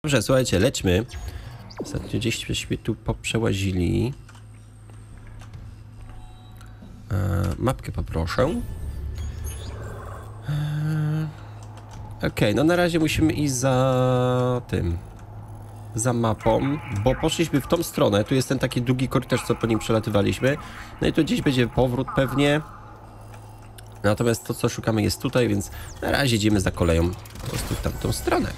Dobrze, słuchajcie, lećmy. Ostatnio gdzieś żeśmy tu poprzełazili. Mapkę poproszę. Okej, no na razie musimy iść za tym. Za mapą, bo poszliśmy w tą stronę. Tu jest ten taki długi korytarz, co po nim przelatywaliśmy. No i tu gdzieś będzie powrót pewnie. Natomiast to, co szukamy, jest tutaj, więc na razie idziemy za koleją po prostu w tamtą stronę.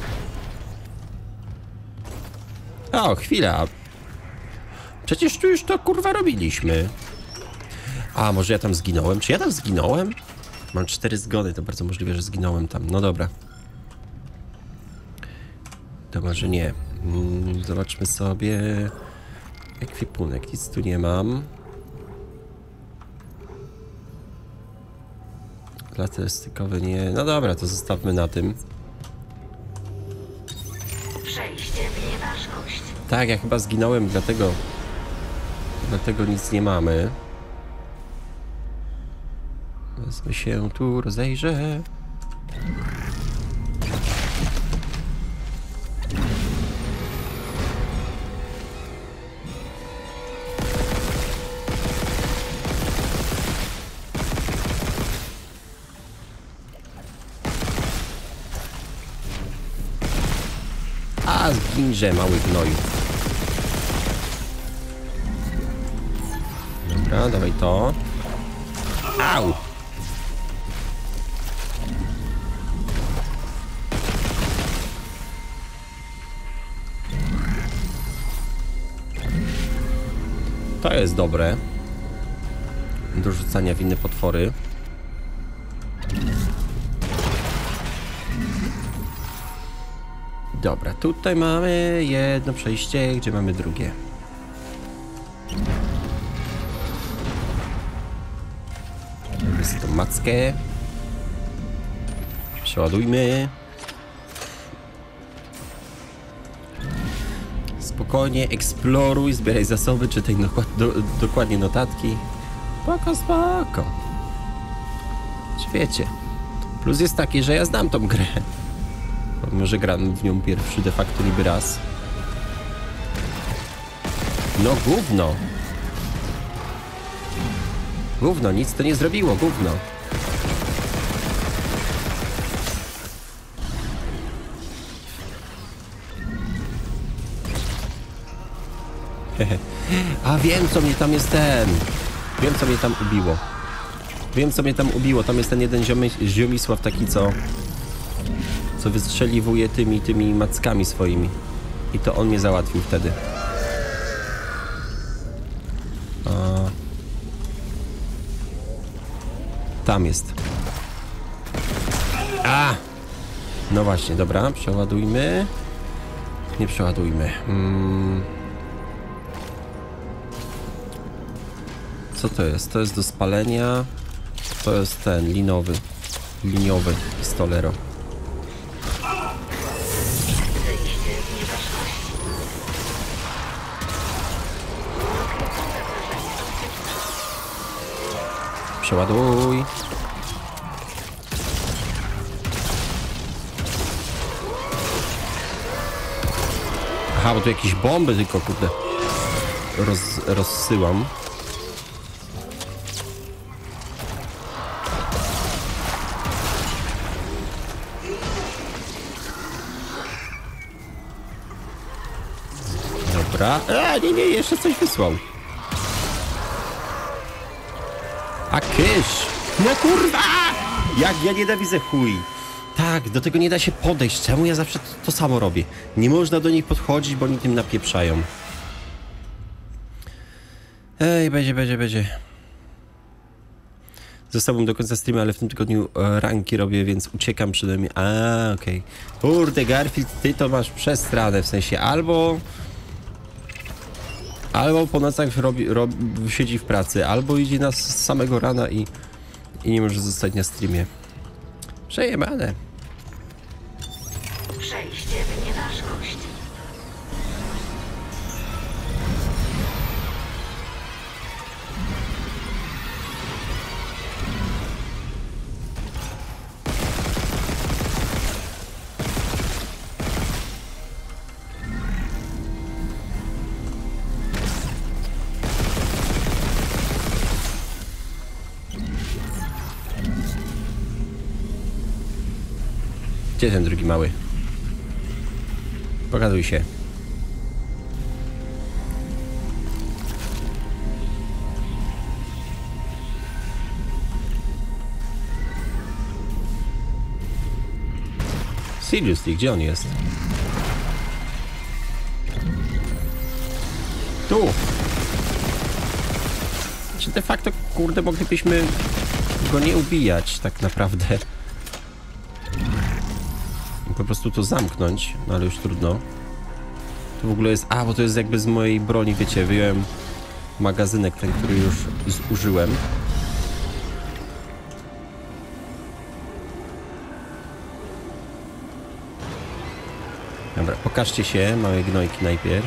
O, chwila. Przecież tu już to kurwa robiliśmy. A, może ja tam zginąłem? Czy ja tam zginąłem? Mam 4 zgony, to bardzo możliwe, że zginąłem tam. No dobra. To może nie. Zobaczmy sobie. Ekwipunek, nic tu nie mam. Laser stykowy nie. No dobra, to zostawmy na tym. Przejście w nieważkość. Tak, ja chyba zginąłem, dlatego nic nie mamy. Wezmę się tu, rozejrzę. A, zginże, mały gnoju. Dobra, dawaj to. Au! To jest dobre. Do rzucania w inne potwory. Dobra, tutaj mamy jedno przejście, gdzie mamy drugie. Jest tą mackę. Przeładujmy. Spokojnie, eksploruj, zbieraj zasoby, czytaj dokładnie notatki. Spoko, spoko. Czy wiecie? Plus jest taki, że ja znam tą grę. Pomimo, że gram w nią pierwszy de facto niby raz. No gówno. Gówno, nic to nie zrobiło, gówno. A wiem, co mnie tam jest ten. Wiem, co mnie tam ubiło. Wiem, co mnie tam ubiło. Tam jest ten jeden ziomisław taki, co wystrzeliwuje tymi mackami swoimi. I to on mnie załatwił wtedy. Tam jest. A! No właśnie, dobra, przeładujmy. Nie przeładujmy. Co to jest? To jest do spalenia. To jest ten liniowy pistolero. Przeładuj. Aha, bo tu jakieś bomby tylko, kurde, rozsyłam. Dobra. Nie, jeszcze coś wysłał. A kysz! No kurwa! Jak ja nienawidzę chuj. Tak, do tego nie da się podejść. Czemu ja zawsze to samo robię? Nie można do nich podchodzić, bo oni tym napieprzają. Ej, będzie. Zostałbym do końca streama, ale w tym tygodniu ranki robię, więc uciekam przede mnie. Okej. Kurde, Garfield, ty to masz przestranę, w sensie albo po nocach siedzi w pracy, albo idzie nas z samego rana i nie może zostać na streamie. Przejebane. Przejście w nieważkość. Gdzie ten drugi mały? Pokazuj się. Seriously, gdzie on jest? Tu! Czy de facto, kurde, moglibyśmy go nie ubijać tak naprawdę? I po prostu to zamknąć, no ale już trudno. To w ogóle jest... A, bo to jest jakby z mojej broni, wiecie, wyjąłem magazynek ten, który już zużyłem. Dobra, pokażcie się, małe gnojki najpierw.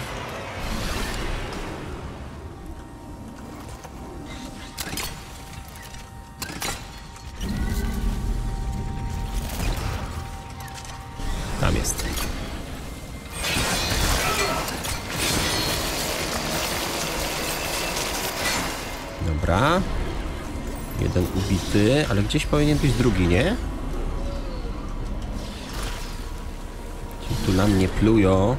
Tam jest. Dobra. Jeden ubity, ale gdzieś powinien być drugi, nie? Ci tu na mnie plują.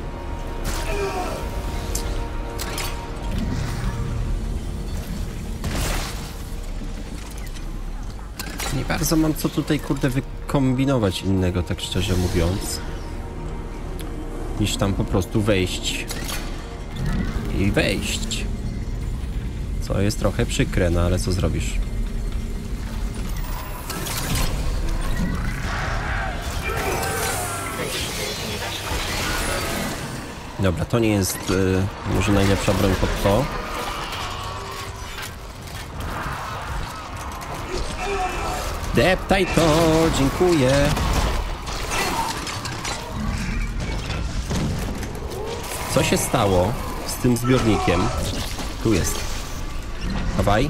Nie bardzo mam co tutaj, kurde, wykombinować innego, tak szczerze mówiąc, niż tam po prostu wejść i wejść. Co jest trochę przykre, no ale co zrobisz? Dobra, to nie jest może najlepsza broń pod to. Deptaj to, dziękuję. Co się stało z tym zbiornikiem? Tu jest. Dawaj.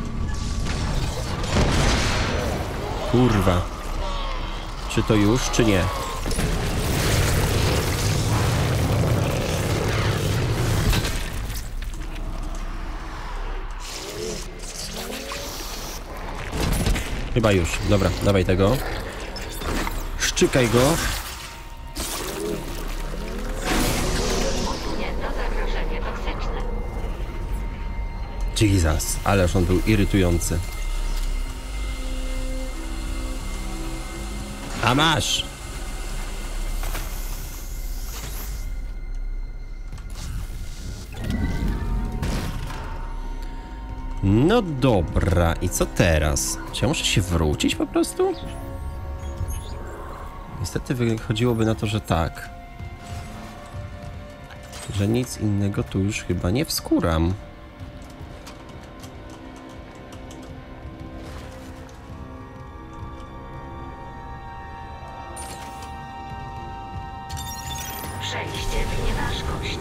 Kurwa. Czy to już, czy nie? Chyba już. Dobra, dawaj tego. Szczykaj go. Usunięto zagrożenie toksyczne. Jesus, ależ on był irytujący. A masz! No dobra, i co teraz? Czy ja muszę się wrócić po prostu? Niestety wychodziłoby na to, że tak. Że nic innego tu już chyba nie wskuram. Przejście w nieważkość.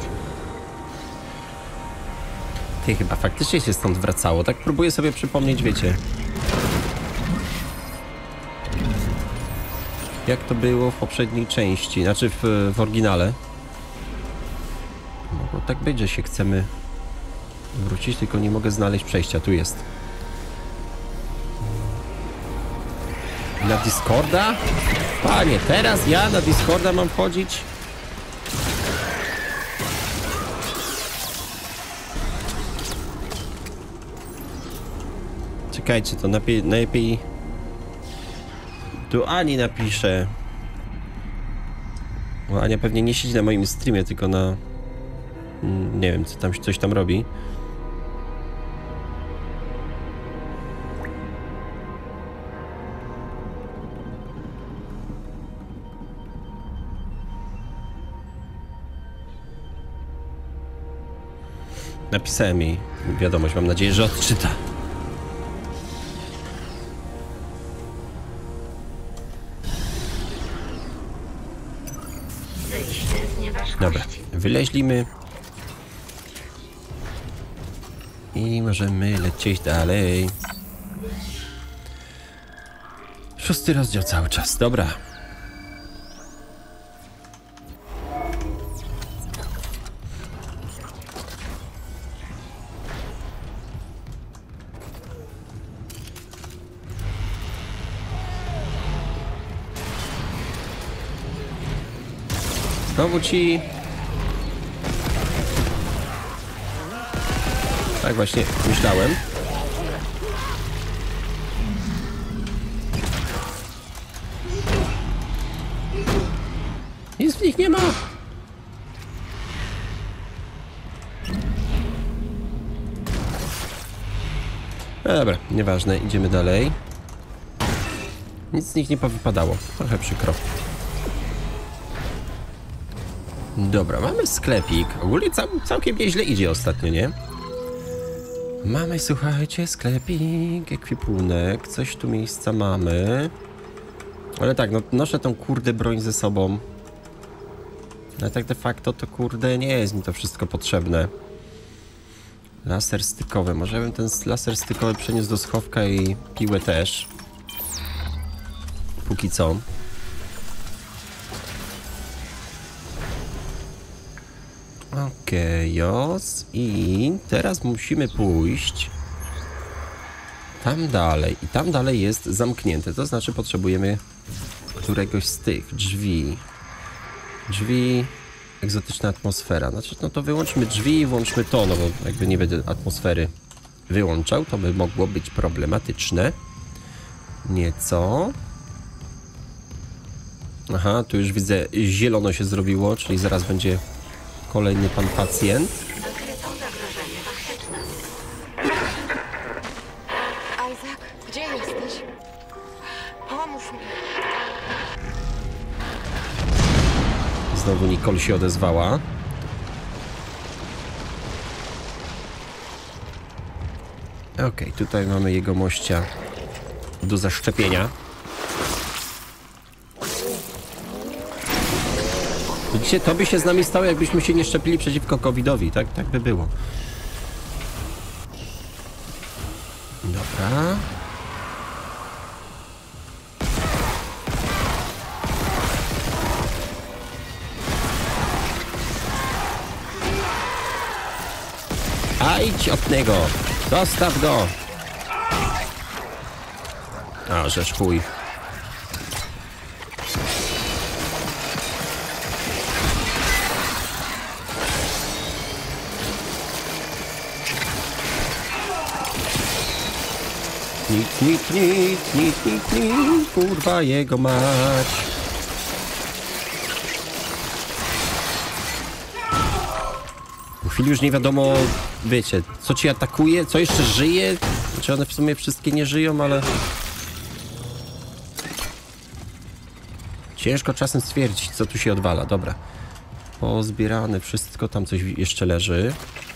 Ty, chyba faktycznie się stąd wracało. Tak próbuję sobie przypomnieć, wiecie. Jak to było w poprzedniej części, znaczy w oryginale. Mogło tak być, że się chcemy wrócić, tylko nie mogę znaleźć przejścia. Tu jest. Na Discorda? Panie, teraz ja na Discorda mam wchodzić? Czekajcie, to najlepiej tu Ani napiszę. Bo Ania pewnie nie siedzi na moim streamie, tylko na... Nie wiem, co tam, coś tam robi. Napisałem jej wiadomość, mam nadzieję, że odczyta. Dobra, wyleźlimy i możemy lecieć dalej. 6. rozdział cały czas, dobra. Znowu ci... Tak właśnie myślałem. Nic w nich nie ma. Dobra, nieważne, idziemy dalej. Nic z nich nie powypadało. Trochę przykro. Dobra, mamy sklepik. Ogólnie całkiem nieźle idzie ostatnio, nie? Mamy, słuchajcie, sklepik, ekwipunek, coś tu miejsca mamy. Ale tak, no noszę tą kurde broń ze sobą. Ale tak de facto to kurde nie jest mi to wszystko potrzebne. Laser stykowy. Może bym ten laser stykowy przeniósł do schowka i piłę też. Póki co. Okej, jos. I teraz musimy pójść tam dalej. I tam dalej jest zamknięte. To znaczy potrzebujemy któregoś z tych drzwi. Drzwi... Egzotyczna atmosfera. Znaczy, no to wyłączmy drzwi i włączmy to, no bo jakby nie będę atmosfery wyłączał, to by mogło być problematyczne. Nieco. Aha, tu już widzę, zielono się zrobiło, czyli zaraz będzie kolejny pan pacjent. Wykryto zagrożenie toksyczne. Isaac, gdzie jesteś? Pomóż mi. Znowu Nicole się odezwała. Okej, tutaj mamy jego mościa do zaszczepienia. Widzicie, to by się z nami stało, jakbyśmy się nie szczepili przeciwko COVID-owi, tak? Tak by było. Dobra. A idź od niego! Zostaw go! A, żeż chuj. Nic, kurwa jego mać. Po chwili już nie wiadomo, wiecie, co ci atakuje, co jeszcze żyje. Znaczy one w sumie wszystkie nie żyją, ale... Ciężko czasem stwierdzić, co tu się odwala. Dobra. Pozbierane wszystko, tam coś jeszcze leży.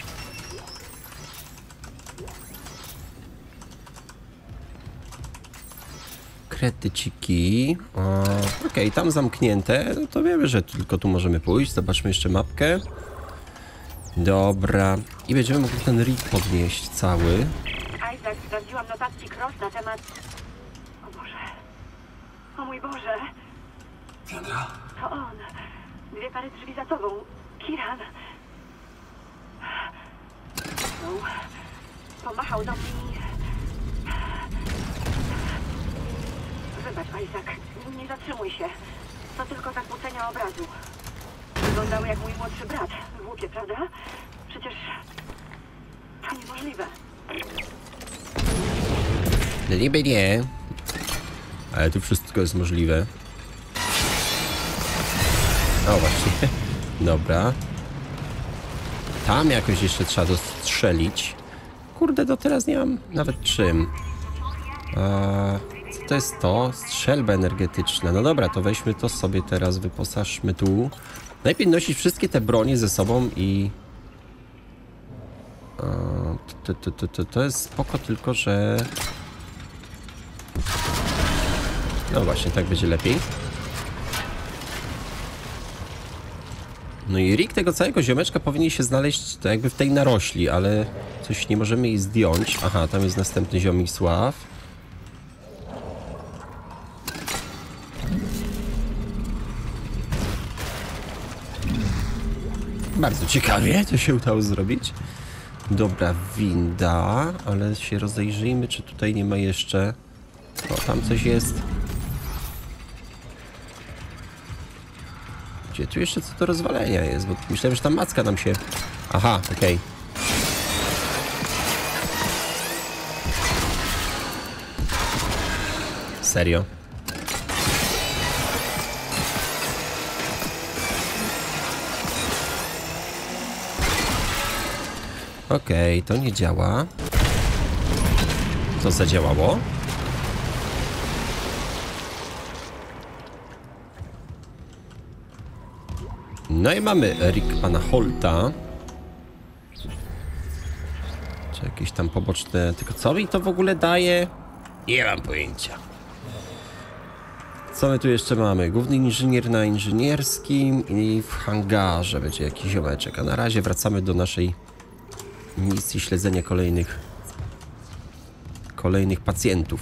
Kredyciki. Okej, tam zamknięte. No to wiemy, że tylko tu możemy pójść. Zobaczmy jeszcze mapkę. Dobra. I będziemy mogli ten rig podnieść cały. Isaac, sprawdziłam notatki Cross na temat... O Boże. O mój Boże. Sandra? To on. 2 pary drzwi za tobą. Kiran. No. Pomachał do mnie. Wybacz, Isaac. Nie zatrzymuj się. To tylko zakłócenia obrazu. Wyglądały jak mój młodszy brat. Głupie, prawda? Przecież... to niemożliwe. Niby nie. Ale tu wszystko jest możliwe. O, właśnie. Dobra. Tam jakoś jeszcze trzeba dostrzelić. Kurde, do teraz nie mam nawet czym. Co to jest to? Strzelba energetyczna. No dobra, to weźmy to sobie teraz, wyposażmy tu. Najpierw nosić wszystkie te bronie ze sobą i... To jest spoko, tylko że... No właśnie, tak będzie lepiej. No i rig tego całego ziomeczka powinien się znaleźć to jakby w tej narośli, ale coś nie możemy jej zdjąć. Aha, tam jest następny Ziomisław. Bardzo ciekawie to się udało zrobić. Dobra, winda, ale się rozejrzyjmy, czy tutaj nie ma jeszcze... O, tam coś jest. Gdzie tu jeszcze co do rozwalenia jest? Bo myślałem, że ta macka nam się... Aha, okej. Serio? Okej, to nie działa. To zadziałało? No i mamy Rick pana Holta. Czy jakieś tam poboczne... Tylko co mi to w ogóle daje? Nie mam pojęcia. Co my tu jeszcze mamy? Główny inżynier na inżynierskim i w hangarze będzie jakiś ziomeczek. A na razie wracamy do naszej misji śledzenia kolejnych pacjentów.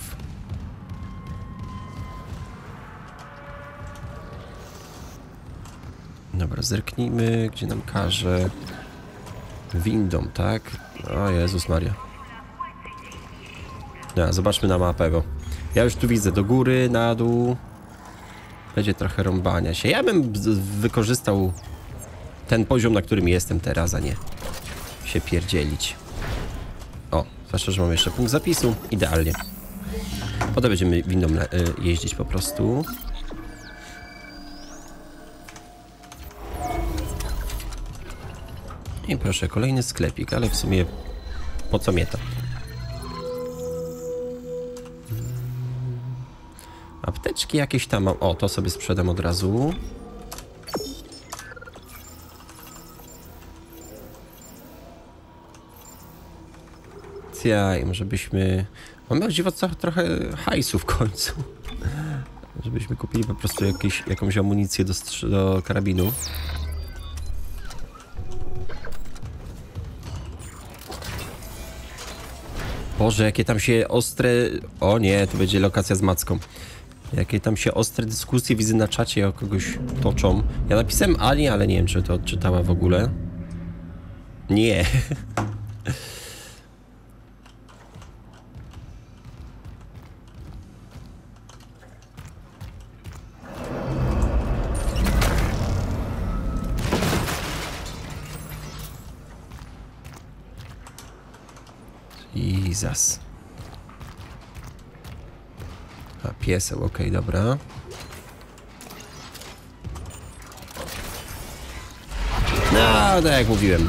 Dobra, zerknijmy, gdzie nam każe. Windą, tak? O Jezus Maria. No, zobaczmy na mapę, bo ja już tu widzę do góry, na dół. Będzie trochę rąbania się. Ja bym wykorzystał ten poziom, na którym jestem teraz, a nie się pierdzielić. O, zwłaszcza, że mam jeszcze punkt zapisu. Idealnie. Potem będziemy windą jeździć po prostu. I proszę, kolejny sklepik, ale w sumie po co mnie to? Apteczki jakieś tam mam. O, to sobie sprzedam od razu. I może byśmy... Mamy dziwo trochę hajsu w końcu. Żebyśmy kupili po prostu jakąś amunicję do karabinu. Boże, jakie tam się ostre... O nie, to będzie lokacja z macką. Jakie tam się ostre dyskusje widzę na czacie o kogoś toczą. Ja napisałem Ali, ale nie wiem, czy to odczytała w ogóle. Nie. Jesus. A, pieseł, okej, dobra. No, tak jak mówiłem.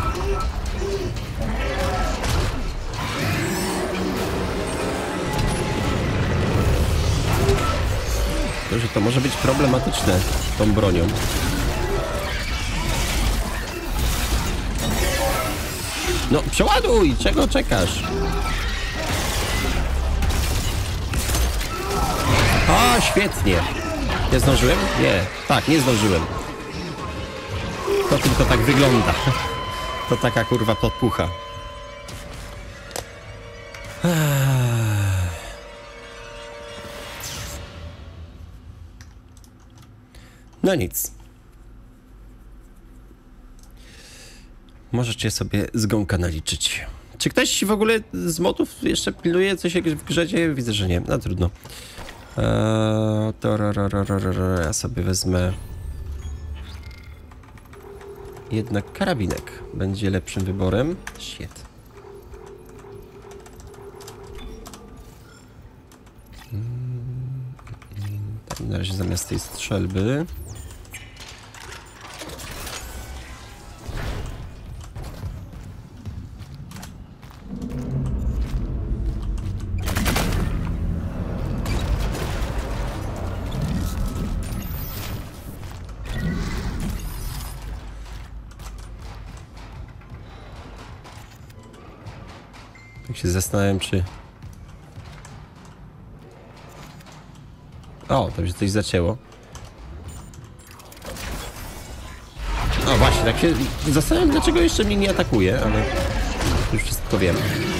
To, że to może być problematyczne z tą bronią. No, przeładuj! Czego czekasz? O, świetnie. Nie zdążyłem? Nie. Tak, nie zdążyłem. To tylko tak wygląda. To taka kurwa podpucha. No nic. Możecie sobie z gąka naliczyć. Czy ktoś w ogóle z modów jeszcze pilnuje coś jakieś w grze? Widzę, że nie. No trudno. Ja sobie wezmę jednak karabinek. Będzie lepszym wyborem. Shit. Tam na razie zamiast tej strzelby. Tak się zastanawiam, czy... O, tam się coś zacięło. O, właśnie, tak się zastanawiam, dlaczego jeszcze mnie nie atakuje, ale już wszystko wiem.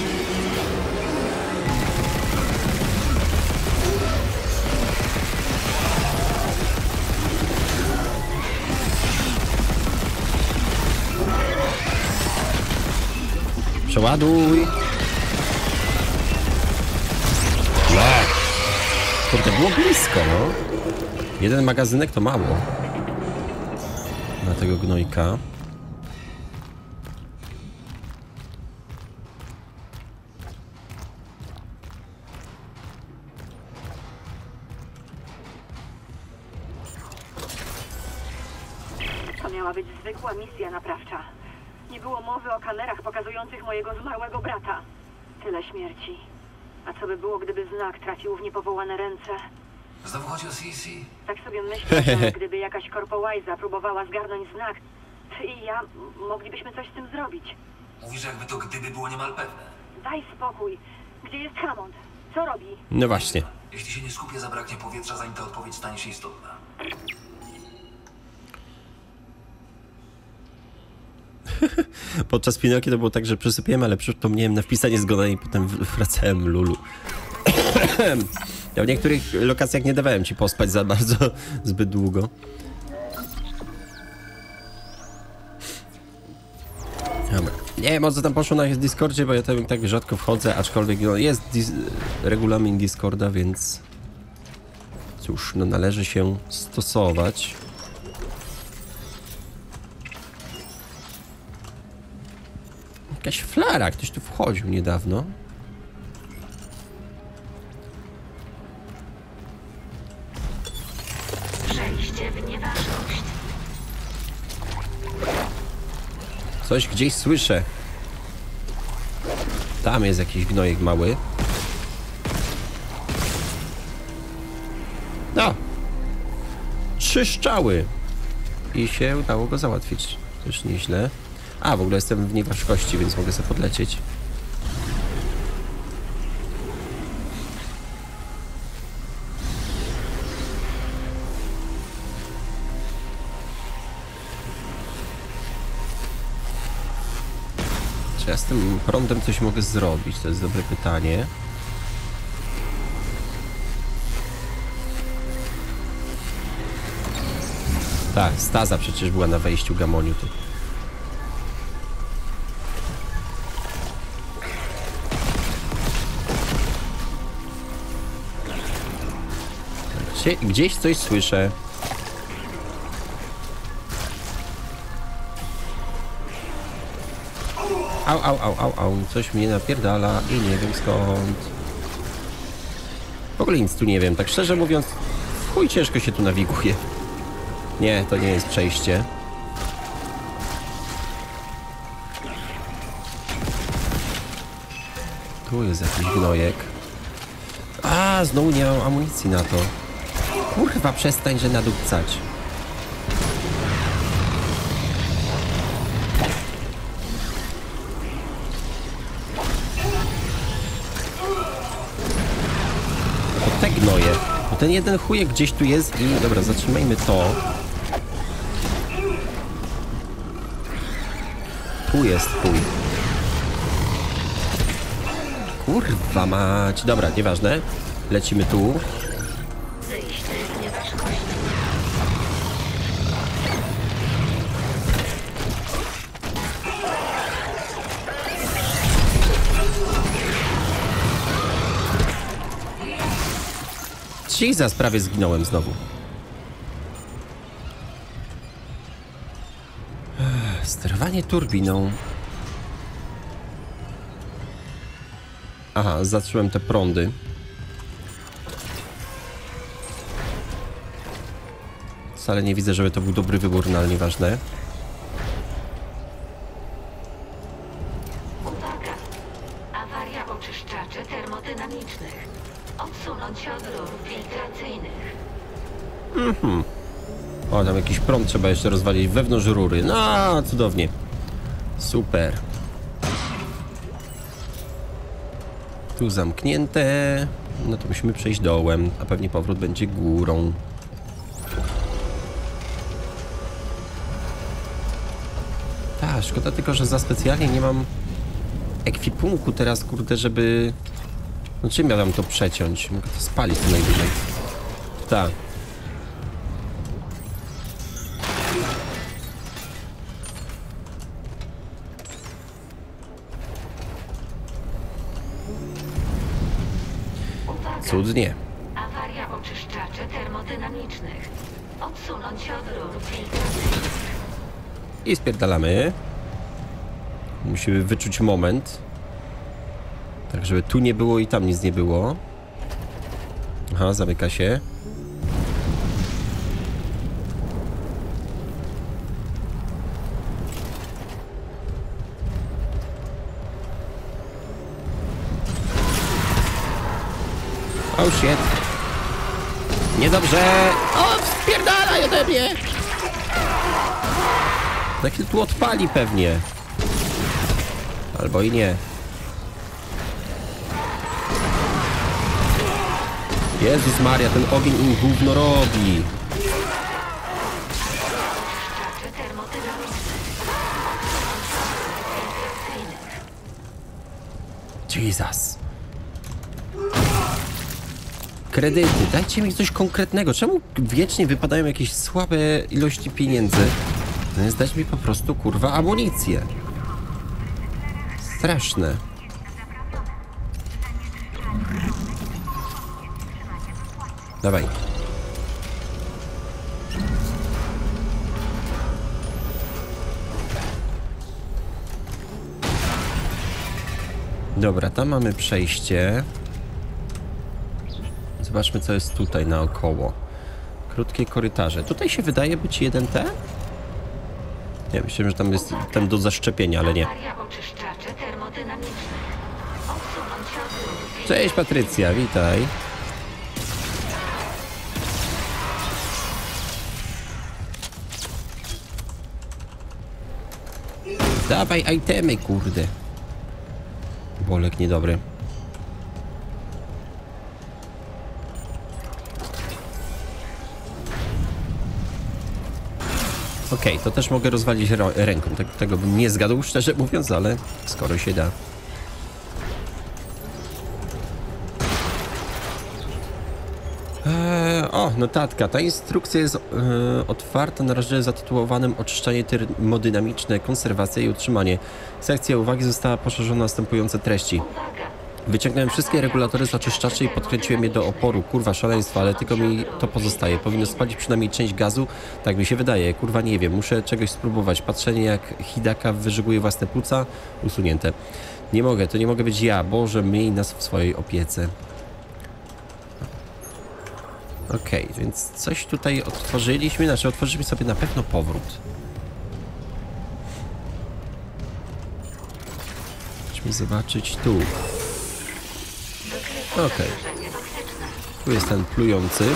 Przeładuj! No! Kurde, było blisko, no. Jeden magazynek to mało. na tego gnojka. To miała być zwykła misja naprawcza. Nie było mowy o kamerach pokazujących mojego zmarłego brata. Tyle śmierci. A co by było, gdyby znak trafił w niepowołane ręce? Znowu chodzi o Sisi. Tak sobie myślę, że gdyby jakaś korpołajza próbowała zgarnąć znak, ty i ja moglibyśmy coś z tym zrobić. Mówisz, jakby to gdyby było niemal pewne. Daj spokój. Gdzie jest Hammond? Co robi? No właśnie. Jeśli się nie skupię, zabraknie powietrza, zanim ta odpowiedź stanie się istotna. Podczas Pinokia to było tak, że przysypiłem, ale przypomniałem na wpisanie zgona i potem wracałem lulu. Ja w niektórych lokacjach nie dawałem ci pospać za bardzo, zbyt długo. Dobra. Nie wiem, o co tam poszło na Discordzie, bo ja tam tak rzadko wchodzę, aczkolwiek no, jest regulamin Discorda, więc cóż, no należy się stosować. Jakaś flara, ktoś tu wchodził niedawno. Przejście w nieważność. Coś gdzieś słyszę. Tam jest jakiś gnojek mały. No! 3 strzały! I się udało go załatwić. Też nieźle. A, w ogóle jestem w nieważkości, więc mogę sobie podlecieć. Czy ja z tym prądem coś mogę zrobić? To jest dobre pytanie. Tak, staza przecież była na wejściu Gamoniu. To... Gdzieś coś słyszę. Au, au, au, au, au. Coś mnie napierdala i nie wiem skąd. W ogóle nic tu nie wiem. Tak szczerze mówiąc, chuj ciężko się tu nawiguje. Nie, to nie jest przejście. Tu jest jakiś gnojek. A, znowu nie mam amunicji na to. Kurwa, przestań, że nadupcać. To te gnoje. Bo ten jeden chujek gdzieś tu jest i... Dobra, zatrzymajmy to. Tu jest chuj. Kurwa mać. Dobra, nieważne. Lecimy tu. Wyjście z nieważności. Jesus, prawie zginąłem znowu. Sterowanie turbiną. Aha, zacząłem te prądy. Wcale nie widzę, żeby to był dobry wybór, no ale nieważne. Uwaga! Awaria oczyszczaczy termodynamicznych. Odsunąć się od rur filtracyjnych. O, tam jakiś prąd trzeba jeszcze rozwalić wewnątrz rury. No, cudownie. Super. Tu zamknięte. No to musimy przejść dołem, a pewnie powrót będzie górą. Tak, szkoda tylko, że za specjalnie nie mam ekwipunku teraz, kurde, żeby... No czym ja tam to przeciąć? Mogę to spalić co najwyżej. Tak. Uwaga! Cudnie. Awaria oczyszczaczy termodynamicznych. Odsunąć się od rur filtracyjnych. I spierdalamy. Musimy wyczuć moment. Tak, żeby tu nie było i tam nic nie było. Aha, zamyka się. Oh shit. Niedobrze. O, spierdalaj ode mnie. Taki tu odpali pewnie. Albo i nie. Jezus Maria, ten ogień im gówno robi. Jesus. Kredyty, dajcie mi coś konkretnego. Czemu wiecznie wypadają jakieś słabe ilości pieniędzy? Zamiast dać mi po prostu, kurwa, amunicję. Straszne. Dawaj. Dobra, tam mamy przejście. Zobaczmy, co jest tutaj naokoło. Krótkie korytarze. Tutaj się wydaje być 1T? Nie, myślę, że tam jest ten do zaszczepienia, ale nie. Cześć Patrycja, witaj. Dawaj itemy, kurde. Bolek niedobry. Okej, to też mogę rozwalić ręką. Tego bym nie zgadł, szczerze mówiąc, ale skoro się da. O, notatka. Ta instrukcja jest otwarta na rozdziale zatytułowanym Oczyszczanie termodynamiczne, konserwacja i utrzymanie. Sekcja uwagi została poszerzona o następujące treści. Wyciągnąłem wszystkie regulatory z oczyszczaczy i podkręciłem je do oporu. Kurwa, szaleństwo, ale tylko mi to pozostaje. Powinno spalić przynajmniej część gazu. Tak mi się wydaje. Kurwa, nie wiem. Muszę czegoś spróbować. Patrzenie, jak Hidaka wyżyguje własne płuca. Usunięte. Nie mogę. To nie mogę być ja. Boże, miej nas w swojej opiece. Okej, więc coś tutaj otworzyliśmy. Znaczy, otworzyliśmy sobie na pewno powrót. Chodźmy zobaczyć tu. Okej. Tu jest ten plujący.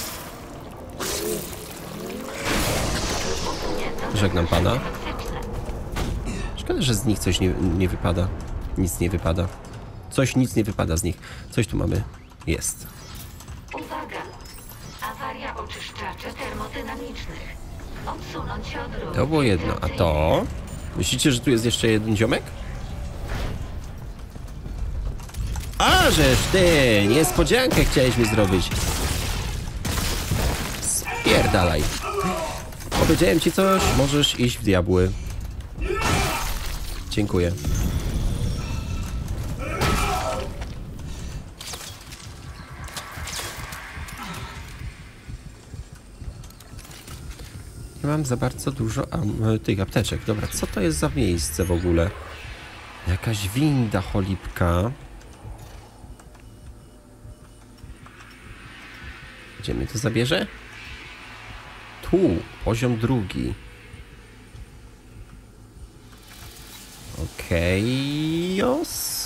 Żegnam pana. Szkoda, że z nich coś nie wypada. Nic nie wypada. Nic nie wypada z nich. Coś tu mamy. Jest. Uwaga! Awaria oczyszczaczy termodynamicznych. Odsunąć się od rur. To było jedno. A to? Myślicie, że tu jest jeszcze jeden ziomek? A, żeż ty! Niespodziankę chciałeś mi zrobić. Spierdalaj. Powiedziałem ci coś, możesz iść w diabły. Dziękuję. Nie mam za bardzo dużo tych apteczek. Dobra, co to jest za miejsce w ogóle? Jakaś winda cholipka. Gdzie mnie to zabierze? Tu, poziom drugi. Okej, jos.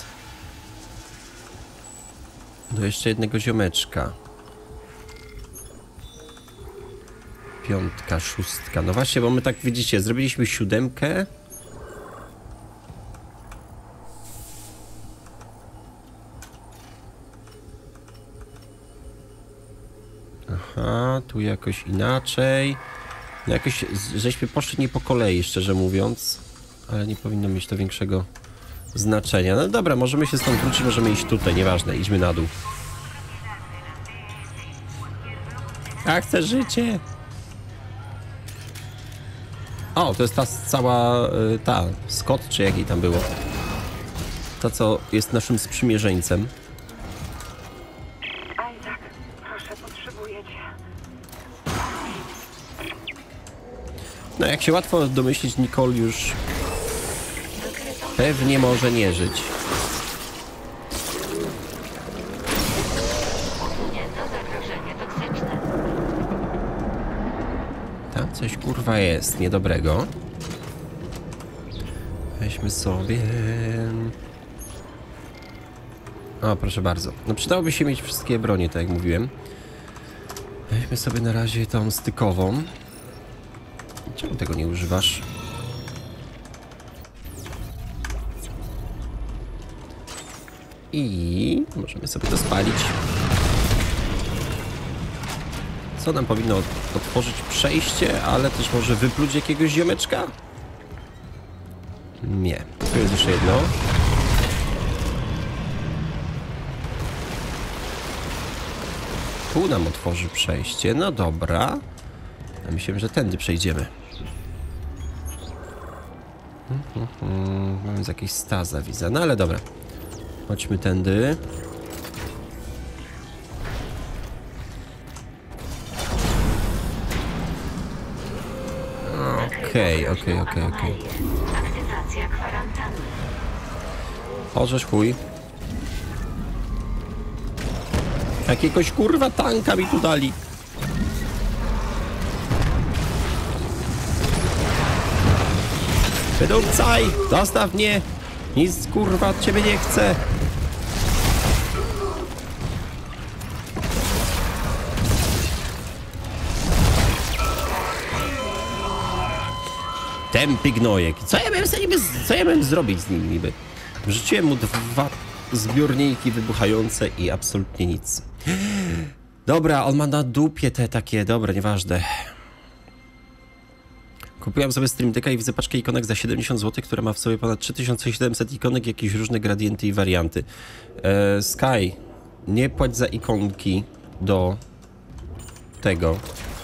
Do jeszcze jednego ziomeczka. 5, 6. No właśnie, bo my tak widzicie, zrobiliśmy 7. Aha, tu jakoś inaczej. No jakoś żeśmy poszli nie po kolei, szczerze mówiąc. Ale nie powinno mieć to większego znaczenia. No dobra, możemy się stąd wrócić, możemy iść tutaj, nieważne, idźmy na dół. A chcę życie! O, to jest ta cała, Scott, czy jak jej tam było. Ta, co jest naszym sprzymierzeńcem. Isaac, proszę, potrzebuję cię. No jak się łatwo domyślić, Nicole już pewnie może nie żyć. Usunięto zagrożenie toksyczne. Tam coś kurwa jest niedobrego. Weźmy sobie... O, proszę bardzo. No przydałoby się mieć wszystkie bronie, tak jak mówiłem. Weźmy sobie na razie tą stykową. Czemu tego nie używasz? I możemy sobie to spalić. Co nam powinno otworzyć przejście, ale też może wypluć jakiegoś ziomeczka? Nie. Tu jest jeszcze jedno. Tu nam otworzy przejście. No dobra. Ja myślałem, że tędy przejdziemy. Mamy jakieś staza, widzę. No ale dobra. Chodźmy tędy. Okej. Aktywacja kwarantanny. Orzesz chuj. Jakiegoś kurwa tanka mi tu dali. Wydupcaj! Zostaw mnie! Nic kurwa od ciebie nie chcę! Tępy gnojek. Co ja miałem zrobić z nim niby? Wrzuciłem mu 2 zbiorniki wybuchające i absolutnie nic. Dobra, on ma na dupie te takie, dobra, nieważne. Kupiłem sobie Stream Decka i widzę paczkę ikonek za 70 zł, która ma w sobie ponad 3700 ikonek, jakieś różne gradienty i warianty. Sky, nie płać za ikonki do tego.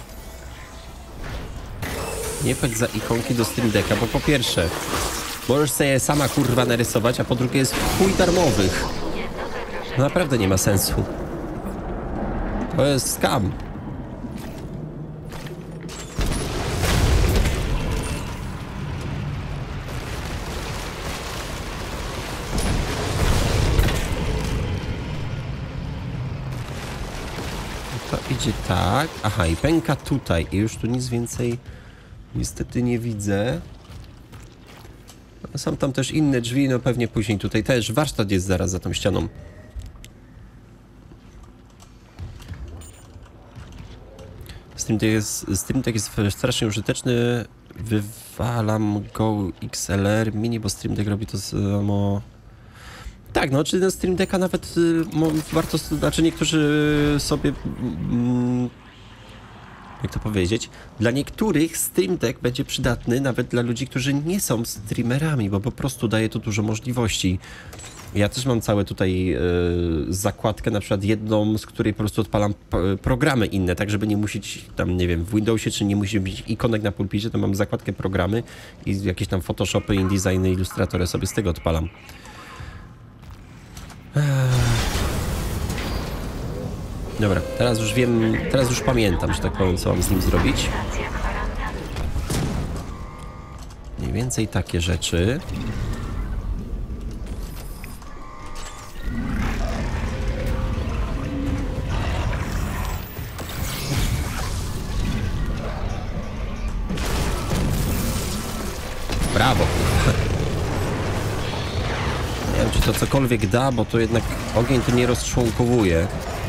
Nie płać za ikonki do Stream Decka, bo po pierwsze możesz sobie sama kurwa narysować, a po drugie jest chuj darmowych. To naprawdę nie ma sensu. To jest scam. To idzie tak. Aha, i pęka tutaj. I już tu nic więcej niestety nie widzę. Są tam też inne drzwi, no pewnie później tutaj też. Warsztat jest zaraz za tą ścianą. Stream Deck jest strasznie użyteczny. Wywalam Go XLR Mini, bo Stream Deck robi to samo. Tak, no, czy Stream Decka nawet warto, znaczy niektórzy sobie, jak to powiedzieć, dla niektórych Stream Deck będzie przydatny nawet dla ludzi, którzy nie są streamerami, bo po prostu daje to dużo możliwości. Ja też mam całe tutaj zakładkę, na przykład jedną, z której po prostu odpalam programy inne, tak żeby nie musieć tam, nie wiem, w Windowsie, czy nie musi być ikonek na pulpicie, to mam zakładkę programy i jakieś tam Photoshopy, InDesigny, Illustratory sobie z tego odpalam. Dobra, teraz już wiem, teraz już pamiętam, że tak powiem, co mam z nim zrobić. Mniej więcej takie rzeczy. Brawo. Nie wiem, czy to cokolwiek da, bo to jednak ogień to nie rozczłonkowuje.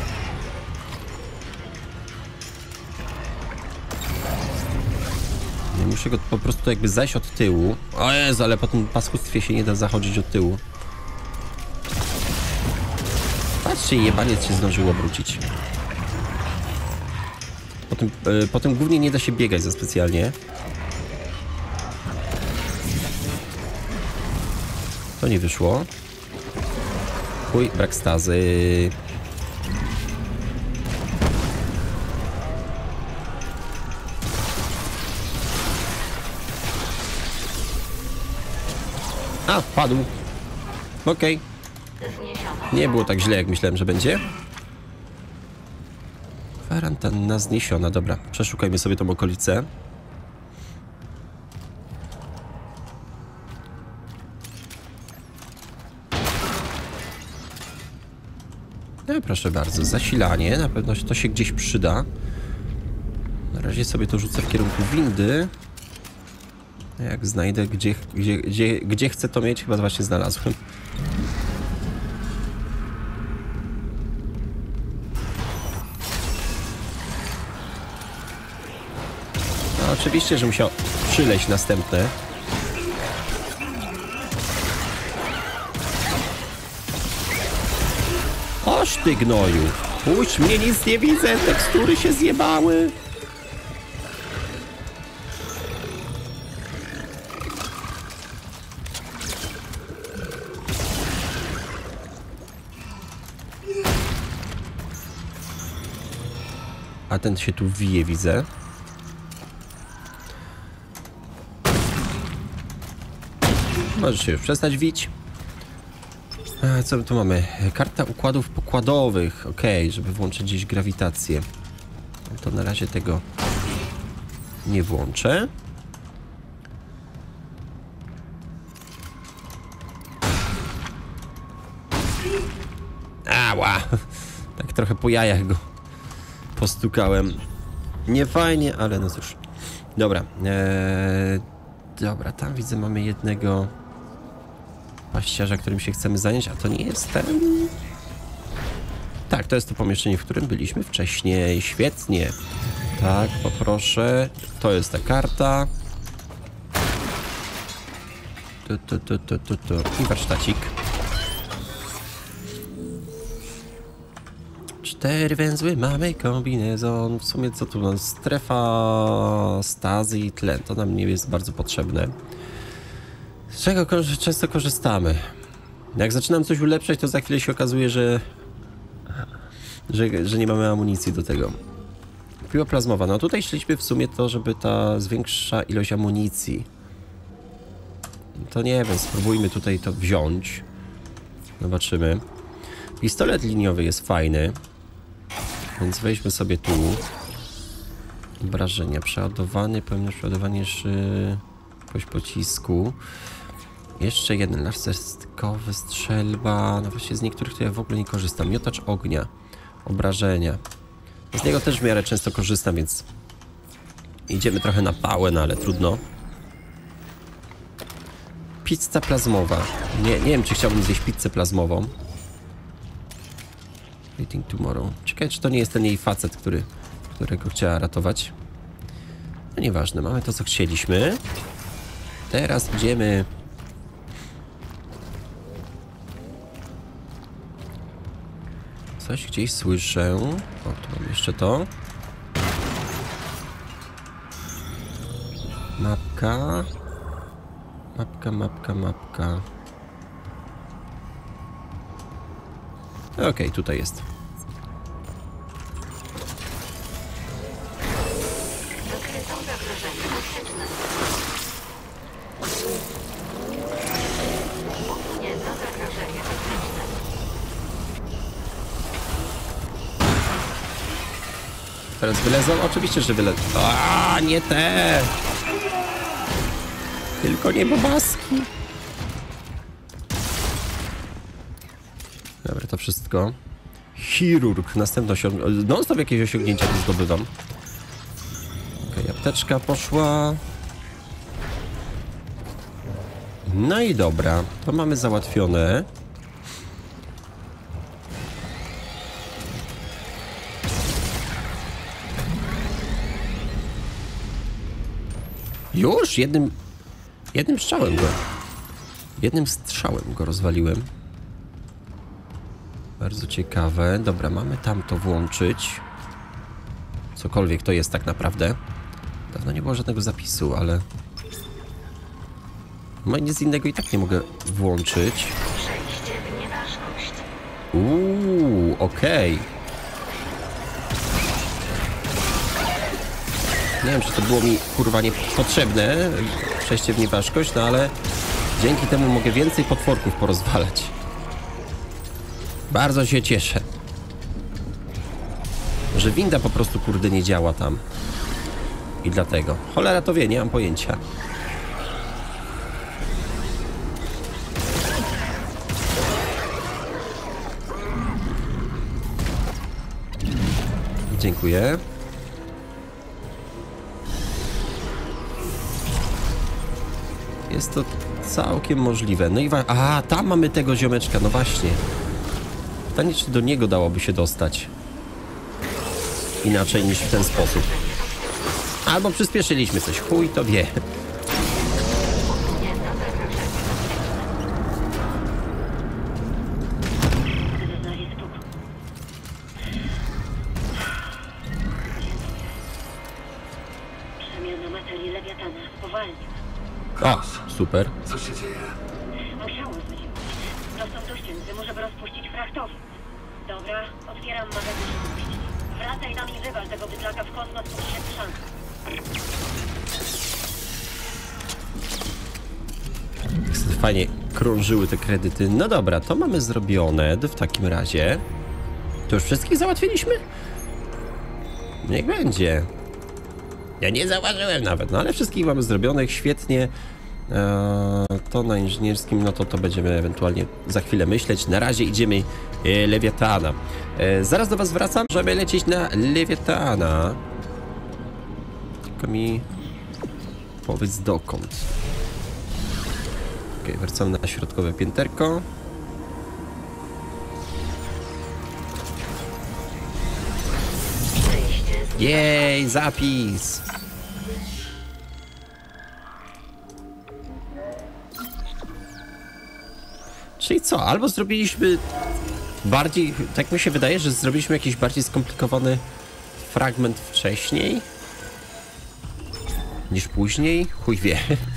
Nie muszę go po prostu jakby zajść od tyłu. O Jezu, ale po tym paskudstwie się nie da zachodzić od tyłu. Patrzcie, jebaniec się zdążył obrócić. Potem głównie nie da się biegać za specjalnie. To nie wyszło. Chuj, brak stazy. A, wpadł. Okej. Nie było tak źle, jak myślałem, że będzie. Kwarantanna zniesiona. Dobra, przeszukajmy sobie tą okolicę. No proszę bardzo, zasilanie, na pewno to się gdzieś przyda. Na razie sobie to rzucę w kierunku windy. Jak znajdę, gdzie chcę to mieć, chyba właśnie znalazłem. No oczywiście, że musiał przyleść następne. Oż ty gnoju! Puść mnie, nic nie widzę, tekstury się zjebały. A ten się tu wije, widzę. Możesz się już przestać wić. A co my tu mamy? Karta układów pokładowych. Okej, żeby włączyć gdzieś grawitację. To na razie tego nie włączę. Ała! Tak trochę po jajach go postukałem. Nie fajnie, ale no cóż. Dobra. Dobra, tam widzę, mamy jednego paściarza, którym się chcemy zająć, a to nie jest ten... Tak, to jest to pomieszczenie, w którym byliśmy wcześniej. Świetnie. Tak, poproszę. To jest ta karta. I warsztacik. 4 węzły, mamy kombinezon. W sumie co tu mam? Strefa stazy i tlen. To nam nie jest bardzo potrzebne. Z czego często korzystamy? Jak zaczynam coś ulepszać, to za chwilę się okazuje, że nie mamy amunicji do tego. Piła plazmowa. No tutaj szliśmy w sumie to, żeby ta zwiększa ilość amunicji. To nie wiem, spróbujmy tutaj to wziąć. Zobaczymy. Pistolet liniowy jest fajny. Więc weźmy sobie tu. Obrażenia. Przeładowany, pełne przeładowanie pocisku. Jeszcze jeden laserstkowy, strzelba. No właśnie z niektórych to ja w ogóle nie korzystam. Miotacz ognia. Obrażenia. Z niego też w miarę często korzystam, więc idziemy trochę na pałę, no ale trudno. Pizza plazmowa. Nie wiem, czy chciałbym zjeść pizzę plazmową. Waiting tomorrow. Ciekawe, czy to nie jest ten jej facet, którego chciała ratować. No nieważne, mamy to, co chcieliśmy. Teraz idziemy... Coś gdzieś słyszę. O, tu mam jeszcze to. Mapka. Mapka. Okej, tutaj jest. Wykryto zagrożenie toksyczne. Usunięto zagrożenie toksyczne. Teraz wylezą? Oczywiście, że wylezą. A, nie te! Tylko nie bobaski. Dobra, to wszystko. Chirurg. Następne osiągnięcie. Non-stop jakieś osiągnięcia tu zdobywam. Okej, apteczka poszła. No i dobra. To mamy załatwione. Już? Jednym strzałem go. Jednym strzałem go rozwaliłem. Bardzo ciekawe. Dobra, mamy tam to włączyć. Cokolwiek to jest tak naprawdę. Dawno nie było żadnego zapisu, ale... No nic innego i tak nie mogę włączyć. Przejście w nieważność. Okej. Nie wiem, czy to było mi kurwa niepotrzebne, przejście w nieważkość, no ale dzięki temu mogę więcej potworków porozwalać. Bardzo się cieszę. Że winda po prostu kurde nie działa tam. I dlatego. Cholera to wie, nie mam pojęcia. Dziękuję. Jest to całkiem możliwe. No i tam mamy tego ziomeczka, no właśnie. Pytanie, czy do niego dałoby się dostać inaczej niż w ten sposób. Albo przyspieszyliśmy coś, chuj to wie. Przemiana materii lewiatana spowalnia. O, super. Co się dzieje? Musiało zdziwić. Dostał do ścięty, żeby rozpuścić frachtownic. Dobra, otwieram magazyn żywności. Wracaj tam i wywal tego bydlaka w kosmos, póki jest szansa. Fajnie krążyły te kredyty. No dobra, to mamy zrobione w takim razie. To już wszystkich załatwiliśmy? Niech będzie. Ja nie zauważyłem nawet, no ale wszystkich mamy zrobionych, świetnie. To na inżynierskim, no to będziemy ewentualnie za chwilę myśleć. Na razie idziemy Lewiatana. Zaraz do was wracam, żeby lecieć na Lewiatana. Tylko mi powiedz dokąd. Ok, wracamy na środkowe pięterko. Jej, zapis! Czyli co? Albo zrobiliśmy bardziej... Tak mi się wydaje, że zrobiliśmy jakiś bardziej skomplikowany fragment wcześniej niż później. Chuj wie.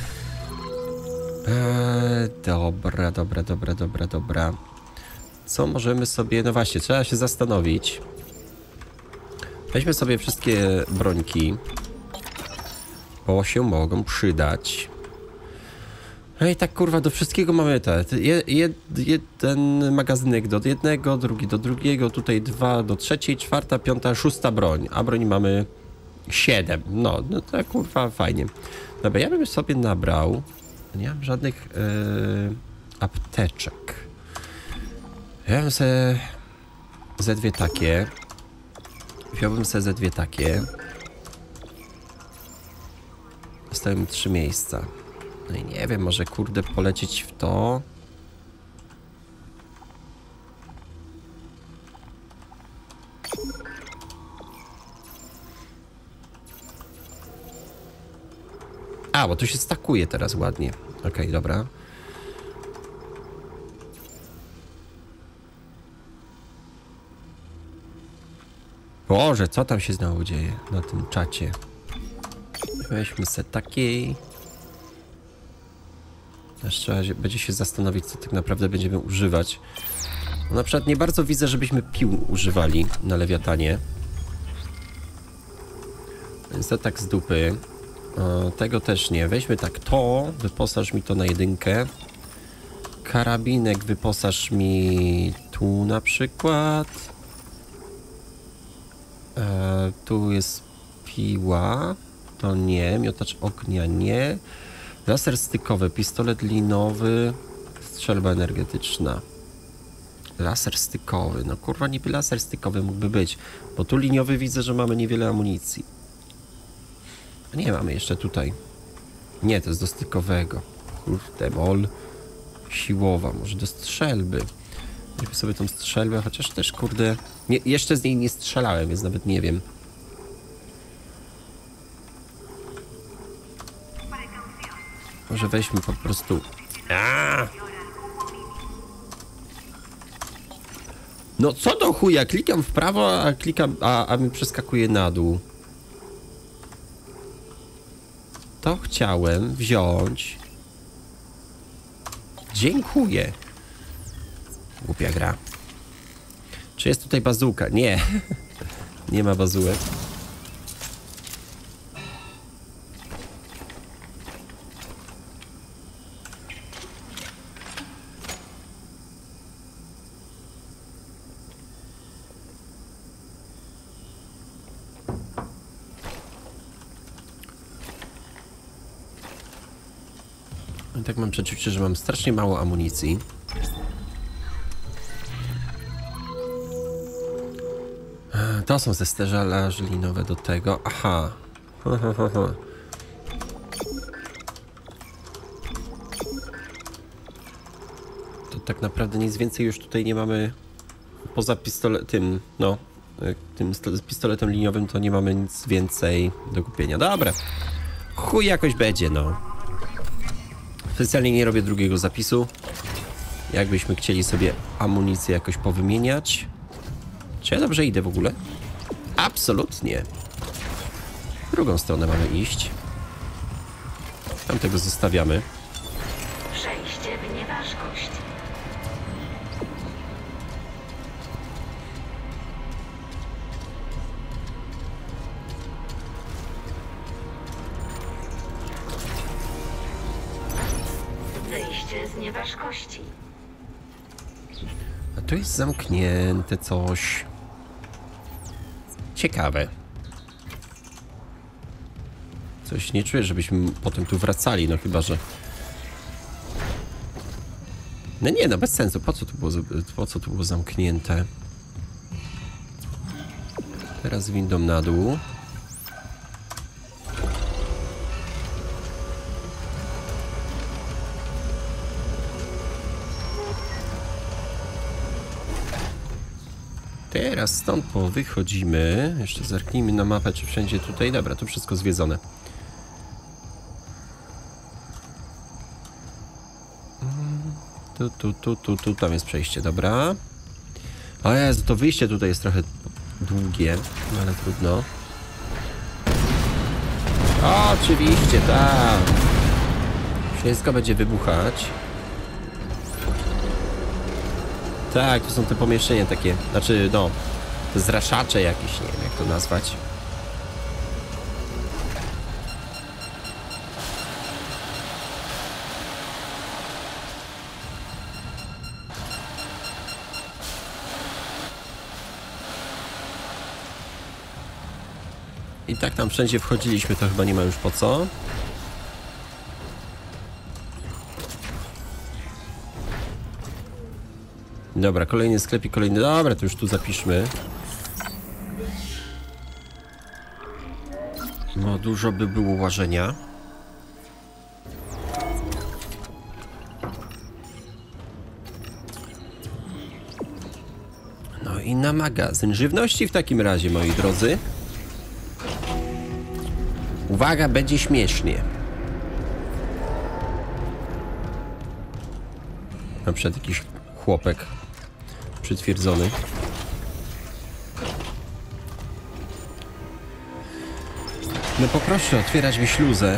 Dobra. Co możemy sobie... No właśnie, trzeba się zastanowić. Weźmy sobie wszystkie brońki, bo się mogą przydać. No i tak kurwa, do wszystkiego mamy jeden magazynek do jednego, drugi do drugiego, tutaj 2 do trzeciej, 4., 5., 6. broń, a broni mamy 7. No to kurwa fajnie. Dobra, ja bym sobie nabrał, nie mam żadnych apteczek. Ja bym sobie ze 2 takie. Wziąłbym sobie ze 2 takie. Zostały mi 3 miejsca. No i nie wiem, może kurde polecieć w to. A, bo tu się stakuje teraz ładnie. Okej, dobra. Boże, co tam się znowu dzieje na tym czacie? Weźmy se takiej. Aż trzeba będzie się zastanowić, co tak naprawdę będziemy używać. No, na przykład nie bardzo widzę, żebyśmy pił używali na Lewiatanie. Więc to tak z dupy. Tego też nie. Weźmy tak to, wyposaż mi to na 1. Karabinek wyposaż mi tu na przykład. Tu jest piła. To nie. Miotacz ognia nie. Laser stykowy, pistolet linowy, strzelba energetyczna. Laser stykowy. No kurwa, niby laser stykowy mógłby być. Bo tu liniowy widzę, że mamy niewiele amunicji. A nie, mamy jeszcze tutaj. Nie, to jest do stykowego. Kurde, mol. Siłowa, może do strzelby. Weźmy sobie tą strzelbę, chociaż też kurde... Nie, jeszcze z niej nie strzelałem, więc nawet nie wiem. Może weźmy po prostu... No co do chuja, klikam w prawo, a mi przeskakuje na dół. To chciałem wziąć. Dziękuję. Głupia gra. Czy jest tutaj bazuka? Nie. Nie ma bazułek. I tak mam przeczucie, że mam strasznie mało amunicji. To są te stelaże linowe do tego. Aha. To tak naprawdę nic więcej już tutaj nie mamy. Poza pistoletem, no, tym pistoletem liniowym to nie mamy nic więcej do kupienia. Dobra. Chuj jakoś będzie, no. Specjalnie nie robię drugiego zapisu. Jakbyśmy chcieli sobie amunicję jakoś powymieniać. Czy ja dobrze idę w ogóle? Absolutnie. W drugą stronę mamy iść. Tamtego zostawiamy. Przejście w nieważkość. Wyjście z nieważkości. A tu jest zamknięte coś. Ciekawe. Coś nie czuję, żebyśmy potem tu wracali, no chyba, że... No nie, no bez sensu. Po co tu było zamknięte? Teraz windą na dół. Teraz stąd wychodzimy. Jeszcze zerknijmy na mapę, czy wszędzie tutaj. Dobra, to wszystko zwiedzone. Tu, tam jest przejście, dobra. O Jezu, to wyjście tutaj jest trochę długie, ale trudno. Oczywiście, tak. Wszystko będzie wybuchać. Tak, to są te pomieszczenia takie, znaczy, no, te zraszacze jakieś, nie wiem jak to nazwać. I tak tam wszędzie wchodziliśmy, to chyba nie ma już po co. Dobra, kolejny sklep i kolejny... Dobra, to już tu zapiszmy. No, dużo by było łażenia. No i na magazyn żywności w takim razie, moi drodzy. Uwaga, będzie śmiesznie. Na przykład jakiś chłopek przytwierdzony. No poproszę otwierać mi śluzę.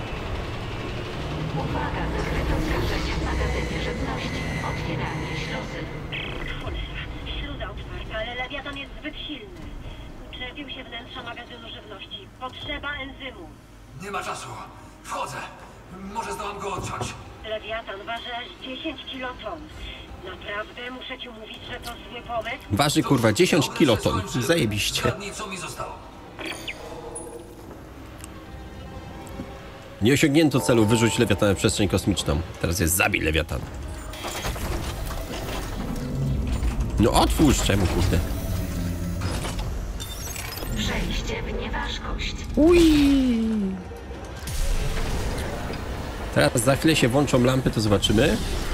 Uwaga, wykryto skażenie w magazynie żywności. Otwieranie śluzy. Śluza otwarta, ale lewiatan jest zbyt silny. Uczepił się wnętrza magazynu żywności. Potrzeba enzymu. Nie ma czasu. Wchodzę. Może zdołam go odciąć. Lewiatan waży aż 10 kiloton. Naprawdę muszę ci mówić, że to zły pomysł? Waży kurwa 10 kiloton. Zajebiście. Zgadnij, co mi zostało. Nie osiągnięto celu, wyrzuć lewiatana w przestrzeń kosmiczną. Teraz jest zabij lewiatan. No otwórz, czemu kurde? Przejście w nieważkość. Ui. Teraz za chwilę się włączą lampy, to zobaczymy.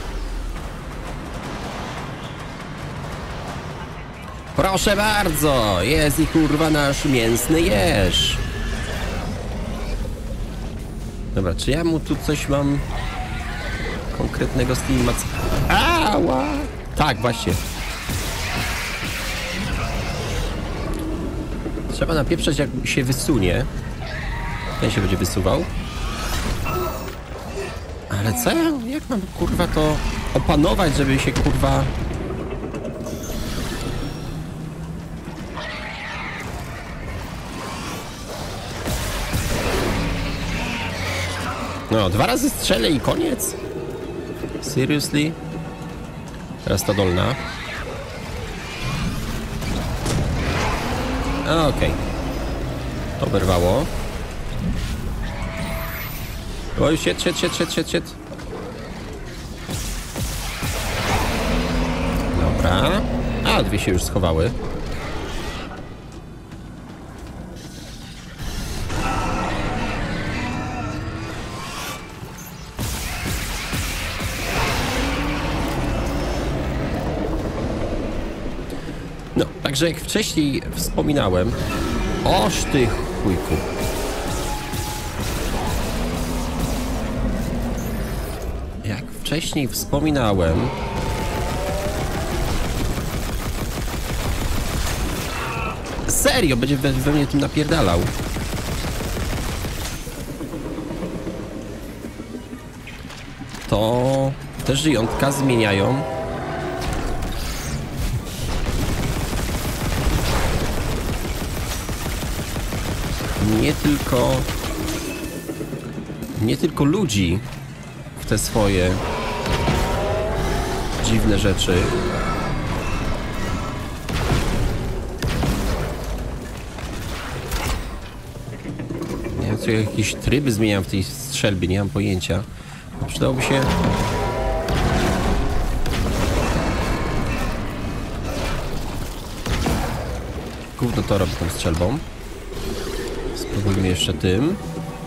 Proszę bardzo, jest i kurwa nasz mięsny jeż. Dobra, czy ja mu tu coś mam konkretnego z tymi Ała! Tak, właśnie. Trzeba napieprzać, jak się wysunie. Ten się będzie wysuwał. Ale co ja, jak mam kurwa to opanować, żeby się kurwa... No, 2 razy strzelę i koniec? Seriously? Teraz ta dolna. Okej. To wyrwało. Oj, shit. Dobra. A, 2 się już schowały. No, także jak wcześniej wspominałem... Oż ty chujku. Jak wcześniej wspominałem... Serio, będzie we mnie tym napierdalał. To te żyjątka zmieniają nie tylko ludzi w te swoje dziwne rzeczy. Nie wiem, co jakieś tryby zmieniam w tej strzelbie, nie mam pojęcia. Przydałoby się... Gówno to robię tą strzelbą. Spróbujmy jeszcze tym.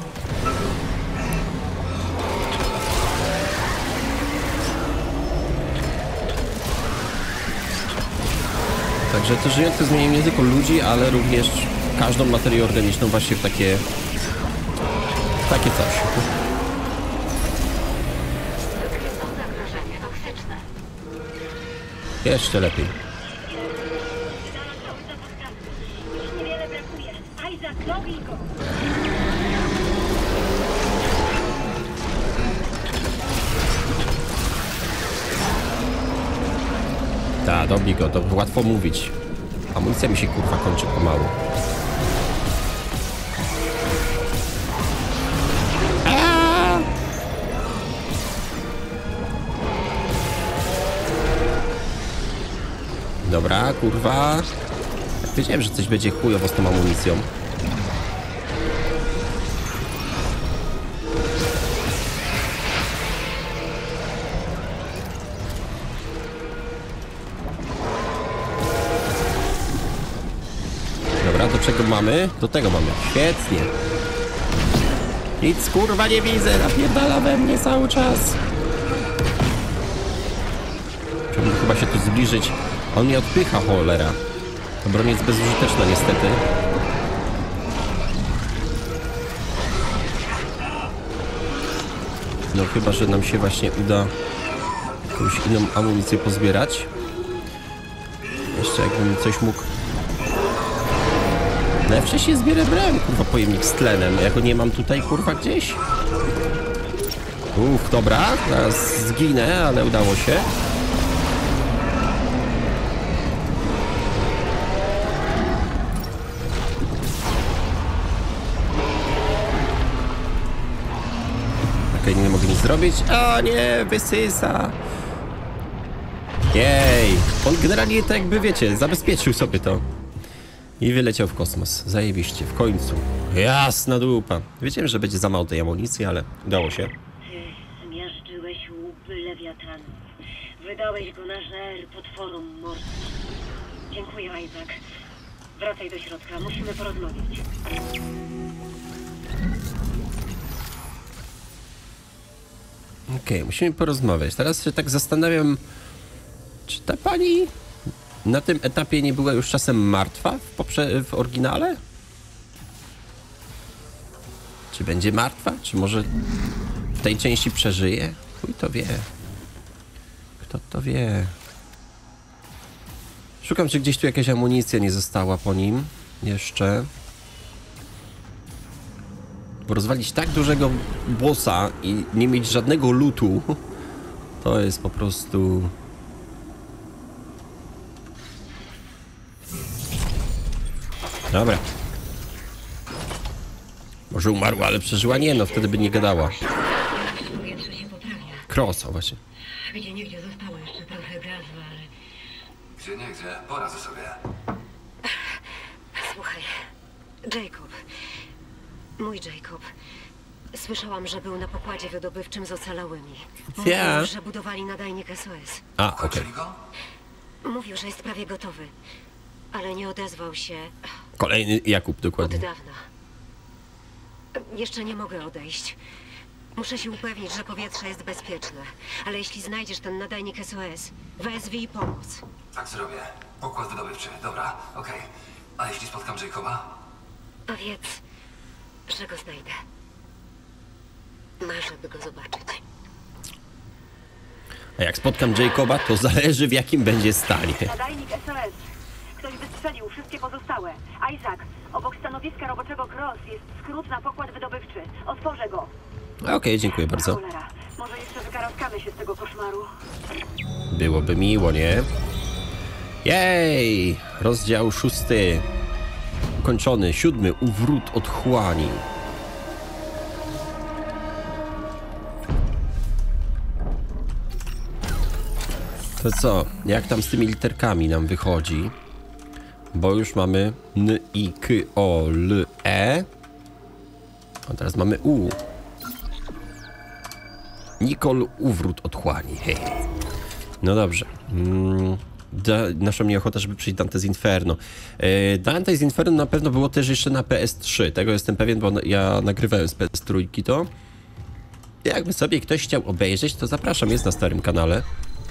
Także te żyjące zmieniają nie tylko ludzi, ale również każdą materię organiczną właśnie w takie coś. To zagrożenie toksyczne. Jeszcze lepiej. Niewiele brakuje. Isaac, dobij go! Ta, dobij go, to łatwo mówić. Amunicja mi się kurwa kończy pomału. Dobra, kurwa. Wiedziałem, że coś będzie chujowo z tą amunicją. Dobra, do czego mamy? Do tego mamy. Świetnie. Nic kurwa nie widzę, napierdala we mnie cały czas. Trzeba chyba się tu zbliżyć. On mnie odpycha, cholera. Ta broń jest bezużyteczna niestety. No chyba, że nam się właśnie uda jakąś inną amunicję pozbierać. Jeszcze jakbym coś mógł... No ja wcześniej zbierałem, kurwa, pojemnik z tlenem. Ja go nie mam tutaj, kurwa, gdzieś. Dobra, teraz zginę, ale udało się. Nie mogę nic zrobić. O nie, wysysa. Jej. On generalnie tak jakby, wiecie, zabezpieczył sobie to. I wyleciał w kosmos. Zajebiście, w końcu. Jasna dupa. Wiedziałem, że będzie za mało tej amunicji, ale udało się. Ty zmiażdżyłeś łupy lewiatanów. Wydałeś go na żer potworom morskim. Dziękuję, Isaac. Wracaj do środka, musimy porozmawiać. Okej, musimy porozmawiać. Teraz się tak zastanawiam, czy ta pani na tym etapie nie była już czasem martwa w oryginale? Czy będzie martwa? Czy może w tej części przeżyje? Chuj to wie. Kto to wie? Szukam, czy gdzieś tu jakaś amunicja nie została po nim jeszcze. Bo rozwalić tak dużego bossa i nie mieć żadnego lootu, to jest po prostu... Dobra. Może umarła, ale przeżyła? Nie, no wtedy by nie gadała. Powietrze się poprawia. Cross, o właśnie. Gdzie niegdzie zostało jeszcze trochę gazu, ale... Gdzie nie gdzie, poradzę sobie. Słuchaj, Jacob. Mój Jacob. Słyszałam, że był na pokładzie wydobywczym z ocalałymi. Mówił, Ja. że budowali nadajnik SOS. A, okej. Kończyli go? Mówił, że jest prawie gotowy. Ale nie odezwał się Kolejny Jakub, od dokładnie. dawna. Jeszcze nie mogę odejść. Muszę się upewnić, że powietrze jest bezpieczne. Ale jeśli znajdziesz ten nadajnik SOS, wezwij pomoc. Tak zrobię. Pokład wydobywczy. Dobra, okej. A jeśli spotkam Jacoba? Powiedz, że go znajdę. Marzę, by go zobaczyć. A jak spotkam Jacoba, to zależy w jakim będzie stanie. Nadajnik SOS. Ktoś wystrzelił wszystkie pozostałe. Isaac, obok stanowiska roboczego Cross jest skrót na pokład wydobywczy. Otworzę go. Okej, dziękuję bardzo. Cholera, może jeszcze wykaraskamy się z tego koszmaru. Byłoby miło, nie? Jej! Rozdział 6. Ukończony. 7. Uwrót otchłani. To co? Jak tam z tymi literkami nam wychodzi? Bo już mamy N, I, K, O, L, E. A teraz mamy U. Nicole, uwrót otchłani. Hej. No dobrze. Nasza mnie ochota, żeby przejść Dante's Inferno. Dante's Inferno na pewno było też jeszcze na PS3. Tego jestem pewien, bo ja nagrywałem z PS3 to. Jakby sobie ktoś chciał obejrzeć, to zapraszam, jest na starym kanale.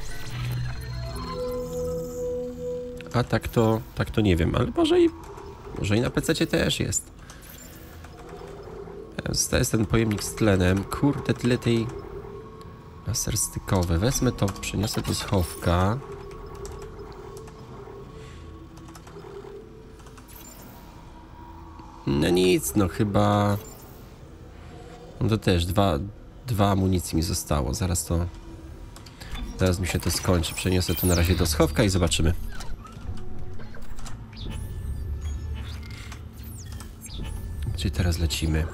A tak to nie wiem, ale może i na PC też jest. To jest ten pojemnik z tlenem. Kurde, tyle tej... Laser stykowy. Wezmę to, przeniosę do schowka. No nic, no chyba... No to też dwa amunicji mi zostało. Zaraz mi się to skończy. Przeniosę to na razie do schowka i zobaczymy. Gdzie teraz lecimy?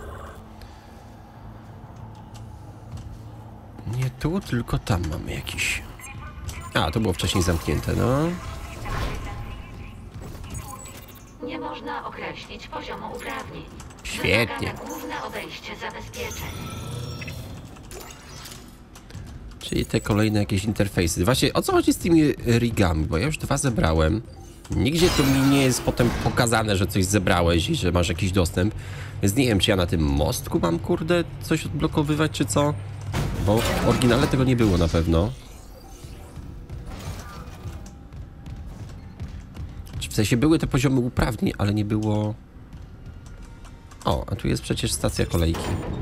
Nie tu, tylko tam mamy jakiś... A, to było wcześniej zamknięte, no. Nie można określić poziomu uprawnień. Świetnie. Wymagane główne obejście zabezpieczeń. Czyli te kolejne jakieś interfejsy. Właśnie, o co chodzi z tymi rigami? Bo ja już 2 zebrałem. Nigdzie to mi nie jest potem pokazane, że coś zebrałeś i że masz jakiś dostęp. Więc nie wiem, czy ja na tym mostku mam, kurde, coś odblokowywać, czy co? Bo w oryginale tego nie było na pewno. W sensie były te poziomy uprawnień, ale nie było... O, a tu jest przecież stacja kolejki.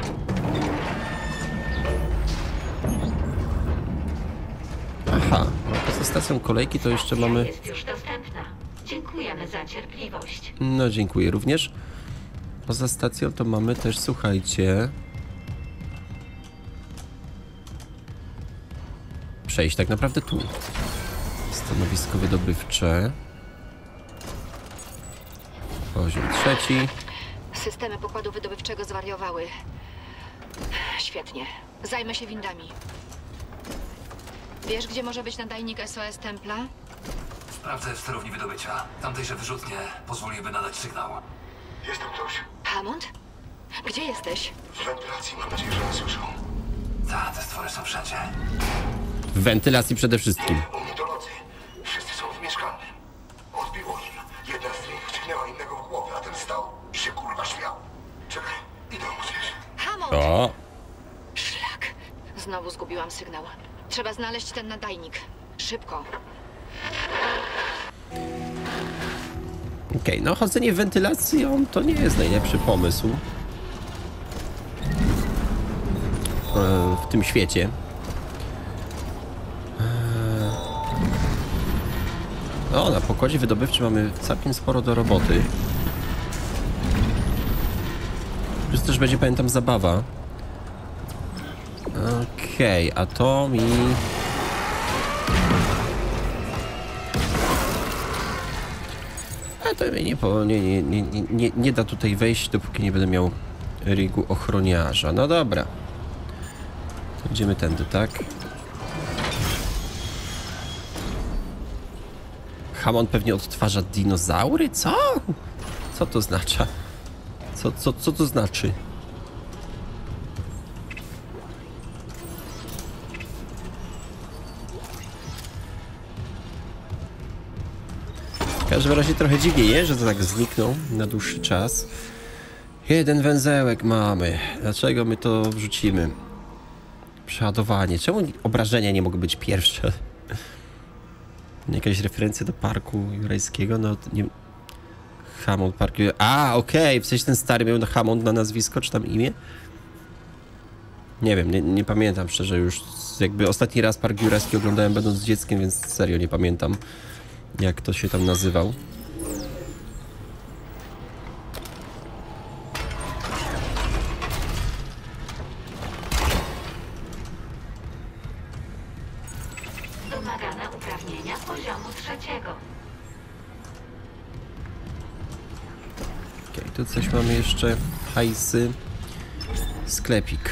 Aha, no poza stacją kolejki to jeszcze mamy... Jest już dostępna. Dziękujemy za cierpliwość. No, dziękuję również. Poza stacją to mamy też, słuchajcie... Przejść tak naprawdę tu. Stanowisko wydobywcze. Poziom 3. Systemy pokładu wydobywczego zwariowały. Świetnie. Zajmę się windami. Wiesz, gdzie może być nadajnik SOS Templa? Sprawdzę w sterowni wydobycia. Tamtejsze wyrzutnie pozwoliłyby nadać sygnał. Jest tam ktoś? Hammond? Gdzie jesteś? W wentylacji, mam nadzieję, że nas słyszą. Ta, te stwory są wszędzie. W wentylacji przede wszystkim. Ornitolodzy. Wszyscy są w mieszkalnym. Odbiło im. Jedna z nich dźgnęła innego w głowę, a ten stał i się kurwa śmiał. Czekaj, idę mu gdzieś. Hammond! O! Szlak. Znowu zgubiłam sygnał. Trzeba znaleźć ten nadajnik. Szybko. Okej, no chodzenie wentylacją to nie jest najlepszy pomysł. W tym świecie. O, na pokładzie wydobywczym mamy całkiem sporo do roboty. Plus też będzie, pamiętam, zabawa. Okej, a to mi... A to mnie nie da tutaj wejść, dopóki nie będę miał rigu ochroniarza. No dobra. To idziemy tędy, tak? Hammond pewnie odtwarza dinozaury? Co? Co to oznacza? Co to znaczy? W każdym razie trochę dziwnie jest, że to tak zniknął na dłuższy czas. Jeden węzełek mamy. Dlaczego my to wrzucimy? Przeładowanie. Czemu obrażenia nie mogą być pierwsze? Jakaś referencja do parku jurajskiego? No nie... Hammond Park... A, okej. W sensie ten stary miał Hammond na nazwisko, czy tam imię? Nie wiem, nie pamiętam szczerze już. Jakby ostatni raz Park Jurajski oglądałem będąc dzieckiem, więc serio nie pamiętam, jak to się tam nazywał. Wymagane uprawnienia poziomu 3. Okej, tu coś mamy jeszcze. Hajsy. Sklepik.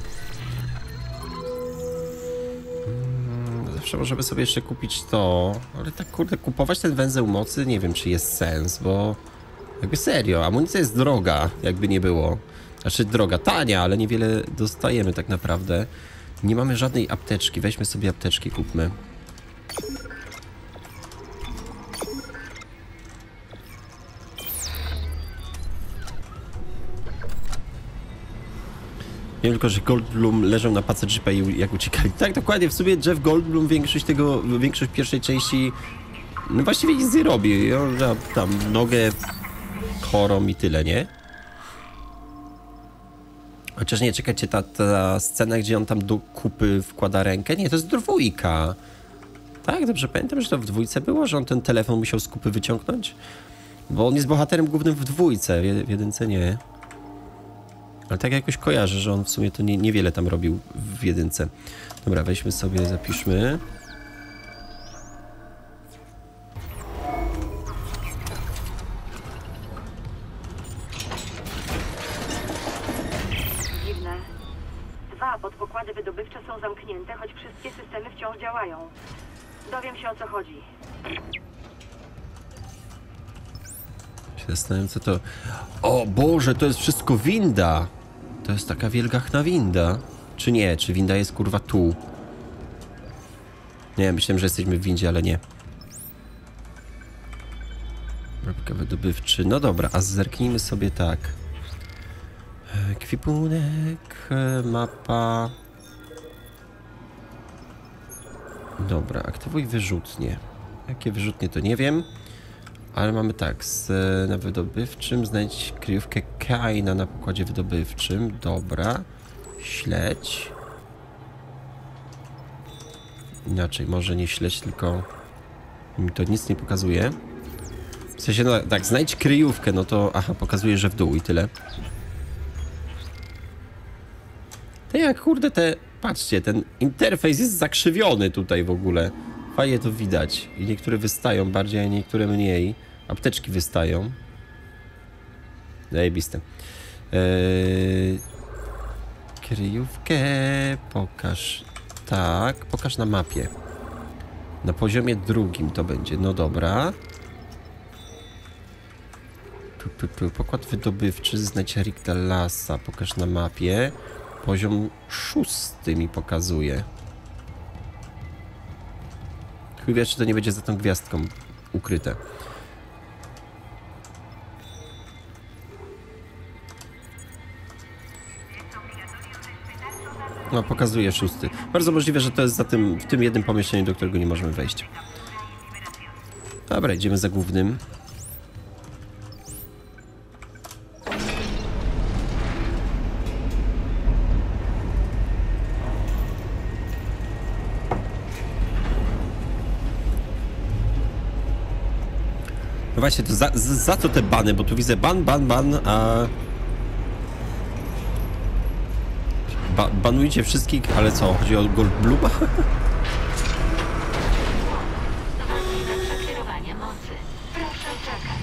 Zawsze możemy sobie jeszcze kupić to, ale tak kurde, kupować ten węzeł mocy nie wiem, czy jest sens, bo jakby serio, amunicja jest droga, jakby nie było. Znaczy droga, tania, ale niewiele dostajemy tak naprawdę. Nie mamy żadnej apteczki, weźmy sobie apteczki, kupmy. Wiem tylko, że Goldblum leżał na pace jeepa i jak uciekali. Tak, dokładnie, w sumie Jeff Goldblum większość pierwszej części no właściwie nic nie robi. On tam nogę chorą i tyle, nie? Chociaż nie, czekajcie, ta scena, gdzie on tam do kupy wkłada rękę, nie, to jest 2. Tak, dobrze pamiętam, że to w 2 było, że on ten telefon musiał z kupy wyciągnąć? Bo on jest bohaterem głównym w 2, w 1 nie. Ale tak jakoś kojarzę, że on w sumie to niewiele tam robił w 1. Dobra, weźmy sobie, zapiszmy. Dziwne. 2 podpokłady wydobywcze są zamknięte, choć wszystkie systemy wciąż działają. Dowiem się, o co chodzi. Zastanawiam się, co to... O Boże, to jest wszystko winda! To jest taka wielgachna winda. Czy nie? Czy winda jest kurwa tu? Nie, myślałem, że jesteśmy w windzie, ale nie. Robka wydobywczy. No dobra, a zerknijmy sobie tak. Ekwipunek, mapa. Dobra, aktywuj wyrzutnie. Jakie wyrzutnie, to nie wiem. Ale mamy tak, na wydobywczym znajdź kryjówkę Kaina na pokładzie wydobywczym. Dobra. Śledź. Inaczej, może nie śledź, tylko mi to nic nie pokazuje. W sensie, no tak, znajdź kryjówkę, no to, aha, pokazuje, że w dół i tyle. To jak, kurde, patrzcie, ten interfejs jest zakrzywiony tutaj w ogóle. Fajnie to widać. I niektóre wystają bardziej, a niektóre mniej. Apteczki wystają. Zajebiste. Kryjówkę pokaż. Tak, pokaż na mapie. Na poziomie 2 to będzie. No dobra. Pokład wydobywczy, znajdź Rigdalasa. Pokaż na mapie. Poziom 6 mi pokazuje. Chuj wie, czy to nie będzie za tą gwiazdką ukryte. No, pokazuje 6. Bardzo możliwe, że to jest w tym jednym pomieszczeniu, do którego nie możemy wejść. Dobra, idziemy za głównym. No właśnie, to za co te bany? Bo tu widzę ban, a... Banujcie wszystkich, ale co? Chodzi o Goldbluma? Możliwe przekierowanie mocy. Proszę czekać.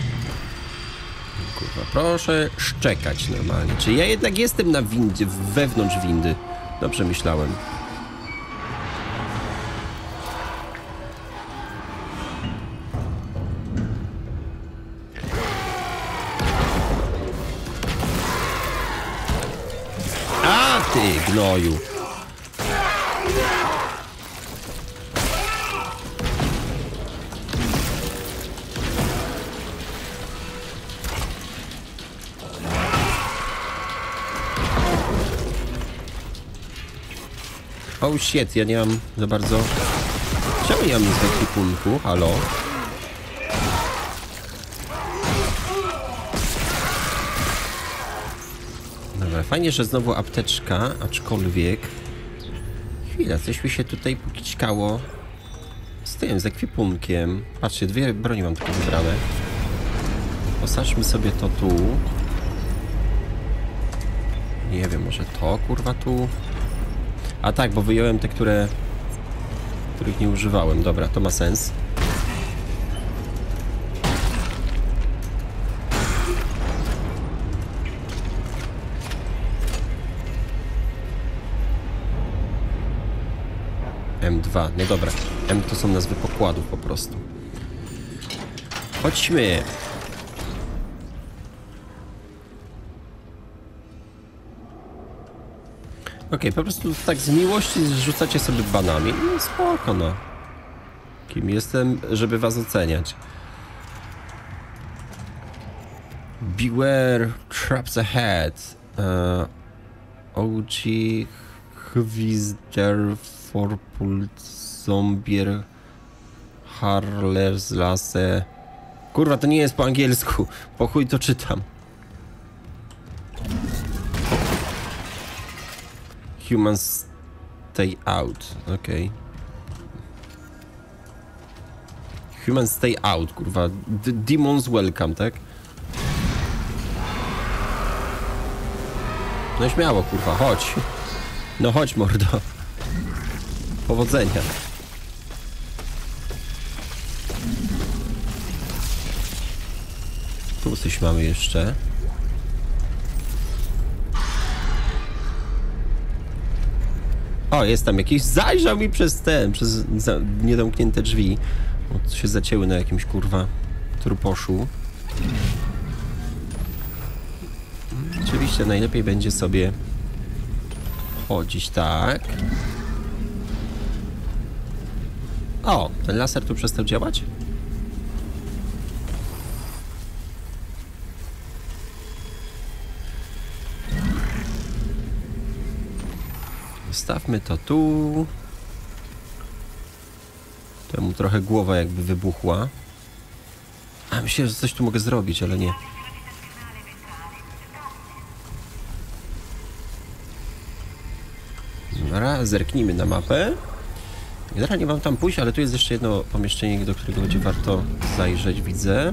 Kurwa, proszę szczekać normalnie. Czy ja jednak jestem na windzie, wewnątrz windy? Dobrze myślałem. Ty gnoju. Oh shit, ja nie mam za bardzo... Czemu ja mam nic w ekwipunku? Halo? Dobra, fajnie, że znowu apteczka, aczkolwiek... Chwila, coś mi się tutaj pokićkało z tym, z ekwipunkiem. Patrzcie, 2 broni mam tylko wybrane. Posadźmy sobie to tu. Nie wiem, może to kurwa tu? A tak, bo wyjąłem te, których nie używałem. Dobra, to ma sens. M2, no dobra. M to są nazwy pokładów po prostu. Chodźmy. Okej, po prostu tak z miłości rzucacie sobie banami. No spoko, no. Kim jestem, żeby was oceniać? Beware traps ahead. OG Hvizder Forpult Zombier Harlers Lasse. Kurwa, to nie jest po angielsku. Po chuj to czytam. Humans stay out. Okej. Humans stay out, kurwa. Demons welcome, tak? No śmiało, kurwa, chodź. No chodź, mordo. Powodzenia. Tu coś mamy jeszcze. O, jest tam jakiś... Zajrzał mi przez niedomknięte drzwi. O, się zacięły na jakimś, kurwa, truposzu. Oczywiście najlepiej będzie sobie chodzić tak. O, ten laser tu przestał działać? Stawmy to tu. Temu trochę głowa jakby wybuchła. A myślę, że coś tu mogę zrobić, ale nie. Dobra, zerknijmy na mapę. Generalnie mam tam pójść, ale tu jest jeszcze jedno pomieszczenie, do którego będzie warto zajrzeć, widzę.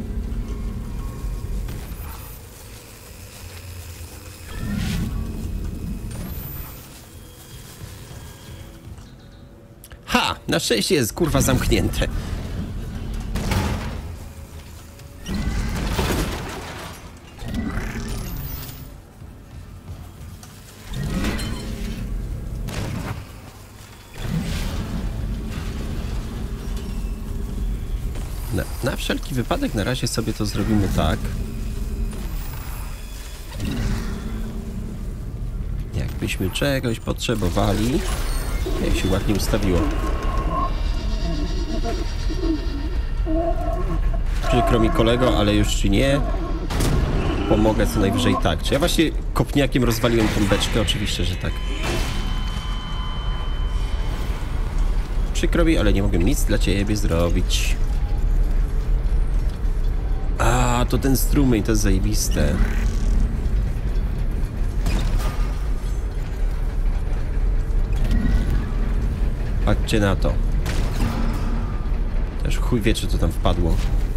Ha! Na szczęście jest, kurwa, zamknięte. Na wszelki wypadek na razie sobie to zrobimy tak. Jakbyśmy czegoś potrzebowali. Jak się ładnie ustawiło. Przykro mi, kolego, ale już ci nie pomogę co najwyżej tak. Czy ja właśnie kopniakiem rozwaliłem tą beczkę? Oczywiście, że tak. Przykro mi, ale nie mogę nic dla ciebie zrobić. A, to ten strumień, to jest zajebiste. Patrzcie na to. Też chuj wie, czy to tam wpadło.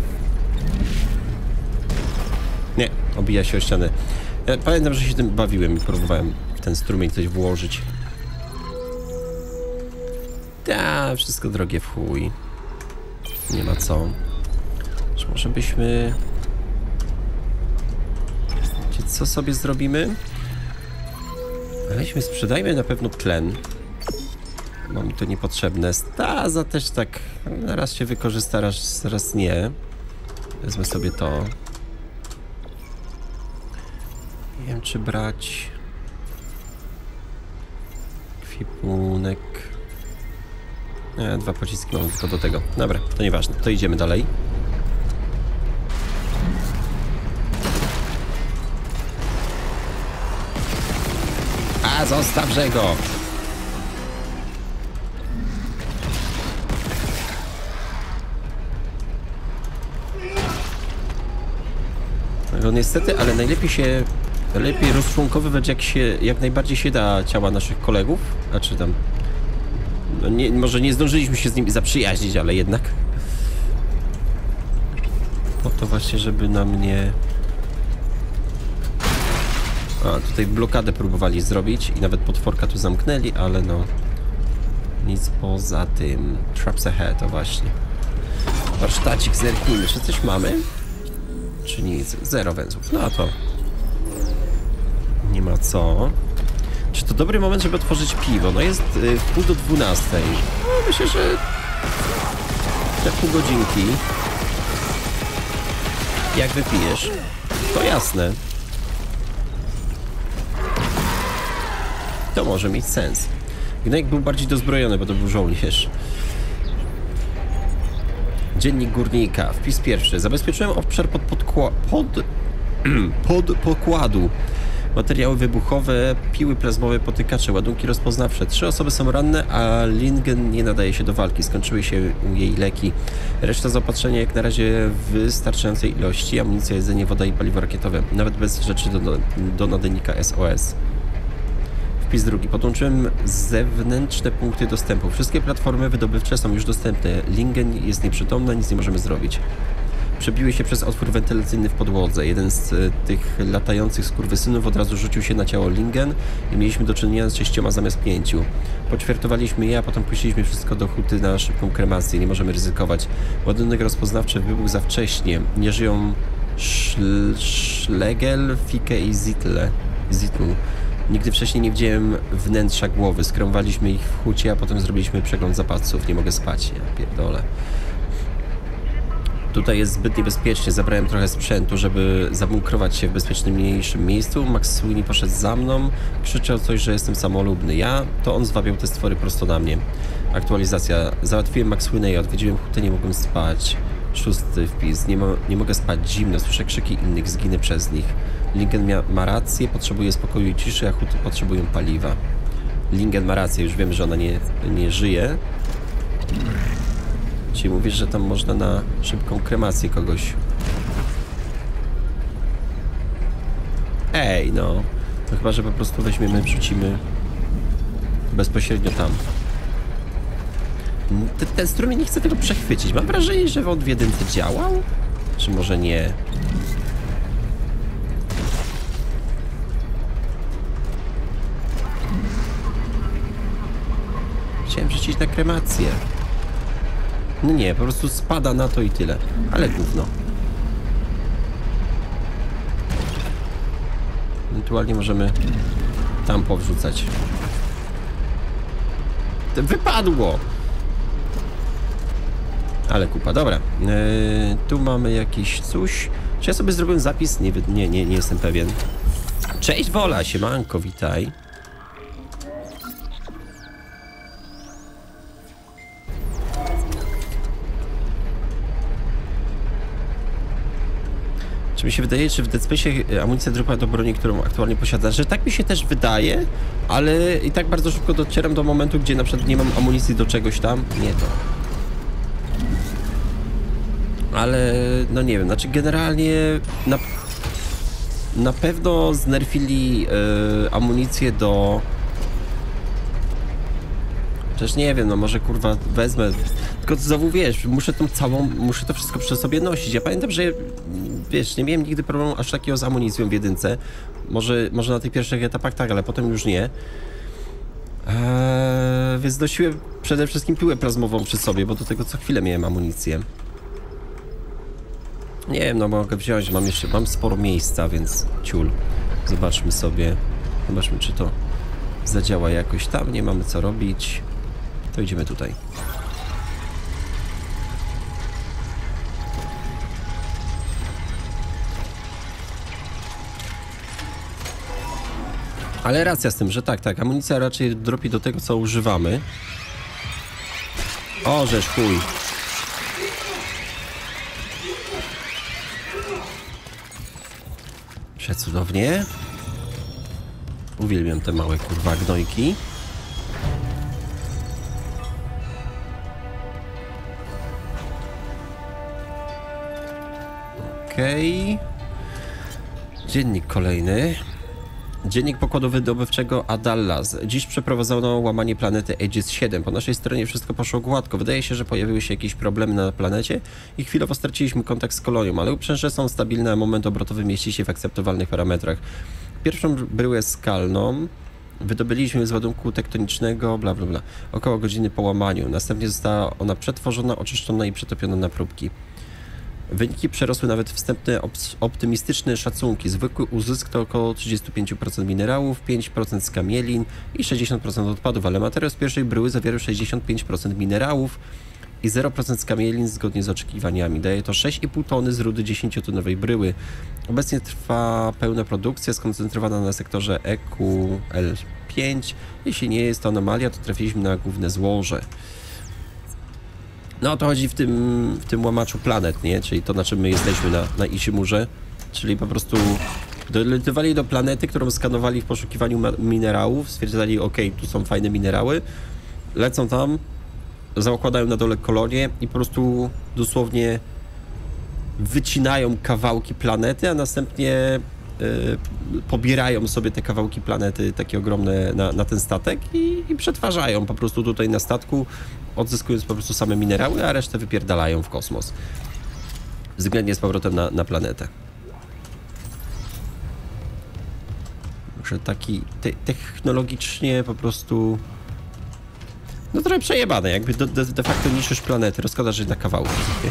Nie, obija się o ścianę. Ja pamiętam, że się tym bawiłem i próbowałem w ten strumień coś włożyć. Ta, wszystko drogie w chuj. Nie ma co. Czy może byśmy... Co sobie zrobimy? Weźmy, sprzedajmy na pewno tlen. Bo mi to niepotrzebne. Staza też tak raz się wykorzysta, raz nie. Wezmę sobie to. Nie wiem, czy brać... Kwipunek... Nie, 2 pociski mam tylko do tego. Dobra, to nieważne. To idziemy dalej. A, zostawże go! No niestety, ale lepiej rozczłonkowywać jak najbardziej się da ciała naszych kolegów, a czy tam... No nie, może nie zdążyliśmy się z nimi zaprzyjaźnić, ale jednak... Po to właśnie, żeby nam nie... A, tutaj blokadę próbowali zrobić i nawet potworka tu zamknęli, ale no... Nic poza tym. Traps ahead, to właśnie. Warsztacik, zerknijmy, czy coś mamy? Czy nic? 0 węzłów. No a to... Nie ma co. Czy to dobry moment, żeby otworzyć piwo? No jest w 11:30. No myślę, że... Te pół godzinki... Jak wypijesz, to jasne. To może mieć sens. Gnojek był bardziej dozbrojony, bo to był żołnierz. Dziennik górnika. Wpis pierwszy. Zabezpieczyłem obszar pod pokładu. Materiały wybuchowe, piły plazmowe, potykacze, ładunki rozpoznawcze. 3 osoby są ranne, a Lingen nie nadaje się do walki. Skończyły się jej leki. Reszta zaopatrzenia jak na razie w wystarczającej ilości. Amunicja, jedzenie, woda i paliwo rakietowe. Nawet bez rzeczy do nadajnika SOS. Wpis drugi. Podłączyłem zewnętrzne punkty dostępu. Wszystkie platformy wydobywcze są już dostępne. Lingen jest nieprzytomna, nic nie możemy zrobić. Przebiły się przez otwór wentylacyjny w podłodze. Jeden z tych latających skurwysynów od razu rzucił się na ciało Lingen i mieliśmy do czynienia z 6 zamiast 5. Poćwiartowaliśmy je, a potem puściliśmy wszystko do huty na szybką kremację. Nie możemy ryzykować. Ładunek rozpoznawczy wybuchł za wcześnie. Nie żyją Schlegel, Fike i Zitl. Nigdy wcześniej nie widziałem wnętrza głowy. Skromowaliśmy ich w hucie, a potem zrobiliśmy przegląd zapasów. Nie mogę spać. Ja pierdolę. Tutaj jest zbyt niebezpiecznie. Zabrałem trochę sprzętu, żeby zabunkrować się w bezpieczniejszym miejscu. Max Sweeney poszedł za mną. Krzyczał coś, że jestem samolubny. To on zwabiał te stwory prosto na mnie. Aktualizacja. Załatwiłem Max Sweeney, odwiedziłem hutę, nie mogłem spać. 6. wpis. Nie mogę spać, zimno. Słyszę krzyki innych, zginę przez nich. Lingen ma rację, potrzebuje spokoju i ciszy, a huty potrzebują paliwa. Lingen ma rację, już wiem, że ona nie żyje. Czyli mówisz, że tam można na szybką kremację kogoś. Ej, no. To chyba, że po prostu weźmiemy, wrzucimy bezpośrednio tam. Ten strumień nie chce tego przechwycić. Mam wrażenie, że on w jedynce działał? Czy może nie? Chciałem wrzucić na kremację. No nie, po prostu spada na to i tyle. Ale gówno. Ewentualnie możemy tam powrzucać. Wypadło! Ale kupa, dobra. Tu mamy jakiś coś. Czy ja sobie zrobiłem zapis? Nie jestem pewien. Cześć Wola, siemanko, witaj. Czy mi się wydaje, czy w Dead Space amunicja dropa do broni, którą aktualnie posiada, że tak mi się też wydaje, ale i tak bardzo szybko docieram do momentu, gdzie na przykład nie mam amunicji do czegoś tam. Nie to. Ale no nie wiem, znaczy generalnie na pewno znerfili amunicję do... Przecież nie wiem, no może kurwa wezmę, tylko znowu wiesz, muszę to wszystko przy sobie nosić. Ja pamiętam, że wiesz, nie miałem nigdy problemu aż takiego z amunicją w jedynce. Może na tych pierwszych etapach tak, ale potem już nie. Więc nosiłem przede wszystkim piłę plazmową przy sobie, bo do tego co chwilę miałem amunicję. Nie wiem, no mogę wziąć, mam sporo miejsca, więc ciul. Zobaczmy sobie, czy to zadziała jakoś. Tam nie mamy co robić. To idziemy tutaj. Ale racja z tym, że tak, amunicja raczej dropi do tego, co używamy. O, żeż chuj. Przecudownie. Uwielbiam te małe kurwa gnojki. Okej. Dziennik kolejny. Dziennik pokładu wydobywczego Adallas. Dziś przeprowadzono łamanie planety Aegis 7. Po naszej stronie wszystko poszło gładko. Wydaje się, że pojawiły się jakieś problemy na planecie i chwilowo straciliśmy kontakt z kolonią, ale uprzęże są stabilne, a moment obrotowy mieści się w akceptowalnych parametrach. Pierwszą bryłę skalną wydobyliśmy z ładunku tektonicznego, bla bla bla, około godziny po łamaniu. Następnie została ona przetworzona, oczyszczona i przetopiona na próbki. Wyniki przerosły nawet wstępne optymistyczne szacunki. Zwykły uzysk to około 35% minerałów, 5% skamielin i 60% odpadów, ale materiał z pierwszej bryły zawiera 65% minerałów i 0% skamielin zgodnie z oczekiwaniami. Daje to 6,5 tony z rudy 10-tonowej bryły. Obecnie trwa pełna produkcja skoncentrowana na sektorze EQL5. Jeśli nie jest to anomalia, to trafiliśmy na główne złoże. No o to chodzi w tym łamaczu planet, nie? Czyli to, na czym my jesteśmy na Ishimurze. Czyli po prostu dolatywali do planety, którą skanowali w poszukiwaniu minerałów. Stwierdzali, ok, tu są fajne minerały. Lecą tam, zakładają na dole kolonie i po prostu dosłownie wycinają kawałki planety, a następnie pobierają sobie te kawałki planety takie ogromne na ten statek i przetwarzają po prostu tutaj na statku, odzyskując po prostu same minerały, a resztę wypierdalają w kosmos. Względnie z powrotem na planetę. Że taki technologicznie po prostu no trochę przejebane, jakby de facto niszczysz planety, rozkładasz je na kawałki.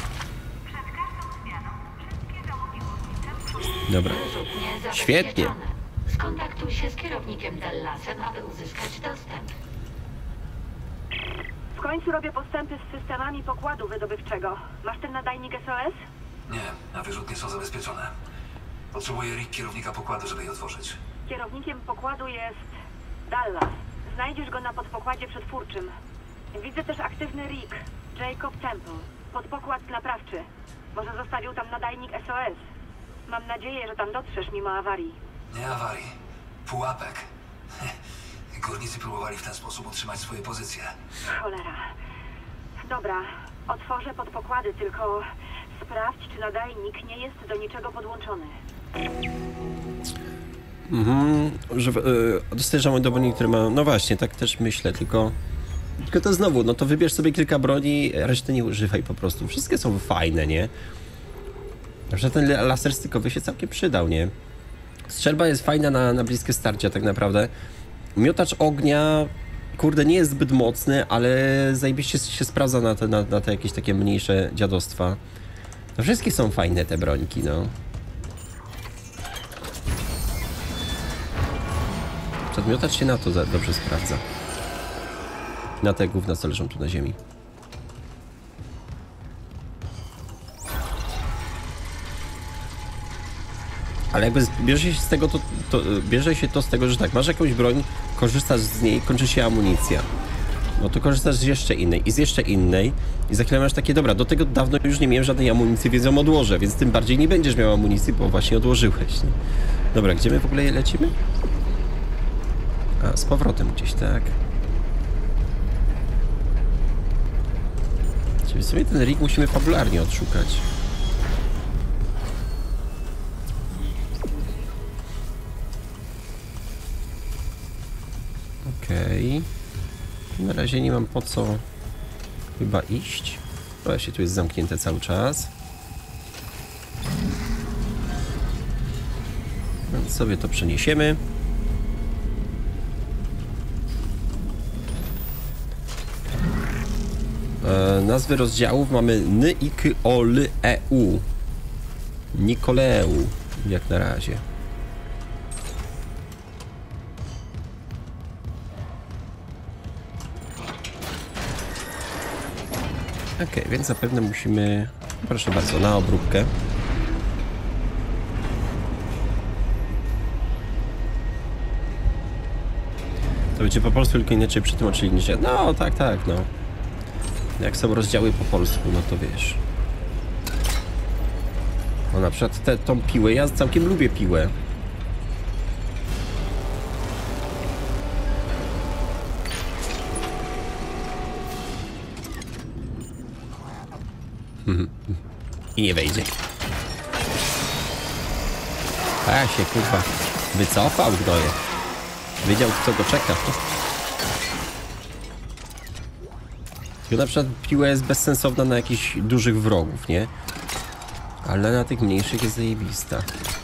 Dobra. Świetnie. Skontaktuj się z kierownikiem Dallasem, aby uzyskać dostęp. W końcu robię postępy z systemami pokładu wydobywczego. Masz ten nadajnik SOS? Nie, a wyrzutnie są zabezpieczone. Potrzebuję Rick, kierownika pokładu, żeby je otworzyć. Kierownikiem pokładu jest Dallas. Znajdziesz go na podpokładzie przetwórczym. Widzę też aktywny Rick, Jacob Temple. Podpokład naprawczy. Może zostawił tam nadajnik SOS. Mam nadzieję, że tam dotrzesz mimo awarii. Nie awarii. Pułapek. Górnicy próbowali w ten sposób utrzymać swoje pozycje. Cholera. Dobra, otworzę podpokłady, tylko sprawdź, czy nadajnik nie jest do niczego podłączony. Dostajesz dowodnik, który ma... No właśnie, tak też myślę, tylko to znowu, no to wybierz sobie kilka broni, reszty nie używaj po prostu. Wszystkie są fajne, nie? Że ten laser stykowy się całkiem przydał, nie? Strzelba jest fajna na bliskie starcia tak naprawdę. Miotacz ognia, kurde, nie jest zbyt mocny, ale zajebiście się sprawdza na te jakieś takie mniejsze dziadostwa. No wszystkie są fajne te brońki, no. Przedmiotacz się na to dobrze sprawdza. Na te gówna, co leżą tu na ziemi. Ale jakby bierze się z tego, bierze się to z tego, że tak, masz jakąś broń, korzystasz z niej, kończy się amunicja. No to korzystasz z jeszcze innej i z jeszcze innej i za chwilę masz takie, dobra, do tego dawno już nie miałem żadnej amunicji, więc ją odłożę, więc tym bardziej nie będziesz miał amunicji, bo właśnie odłożyłeś. Nie? Dobra, gdzie my w ogóle lecimy? A, z powrotem gdzieś, tak. Czyli w sumie ten Rick musimy fabularnie odszukać. Okej. Na razie nie mam po co chyba iść. Właśnie tu jest zamknięte cały czas. Więc sobie to przeniesiemy. Nazwy rozdziałów mamy N-I-K-O-L-E-U. Nikoleu, jak na razie. Okej, więc zapewne musimy... Proszę bardzo, na obróbkę. To będzie po polsku, tylko inaczej przetłumaczyli niż ja. No, tak, no. Jak są rozdziały po polsku, no to wiesz. No na przykład tą piłę, ja całkiem lubię piłę. I nie wejdzie. A się kurwa wycofał gnoje. Wiedział, co go czeka. Tylko na przykład piła jest bezsensowna na jakichś dużych wrogów, nie? Ale na tych mniejszych jest zajebista.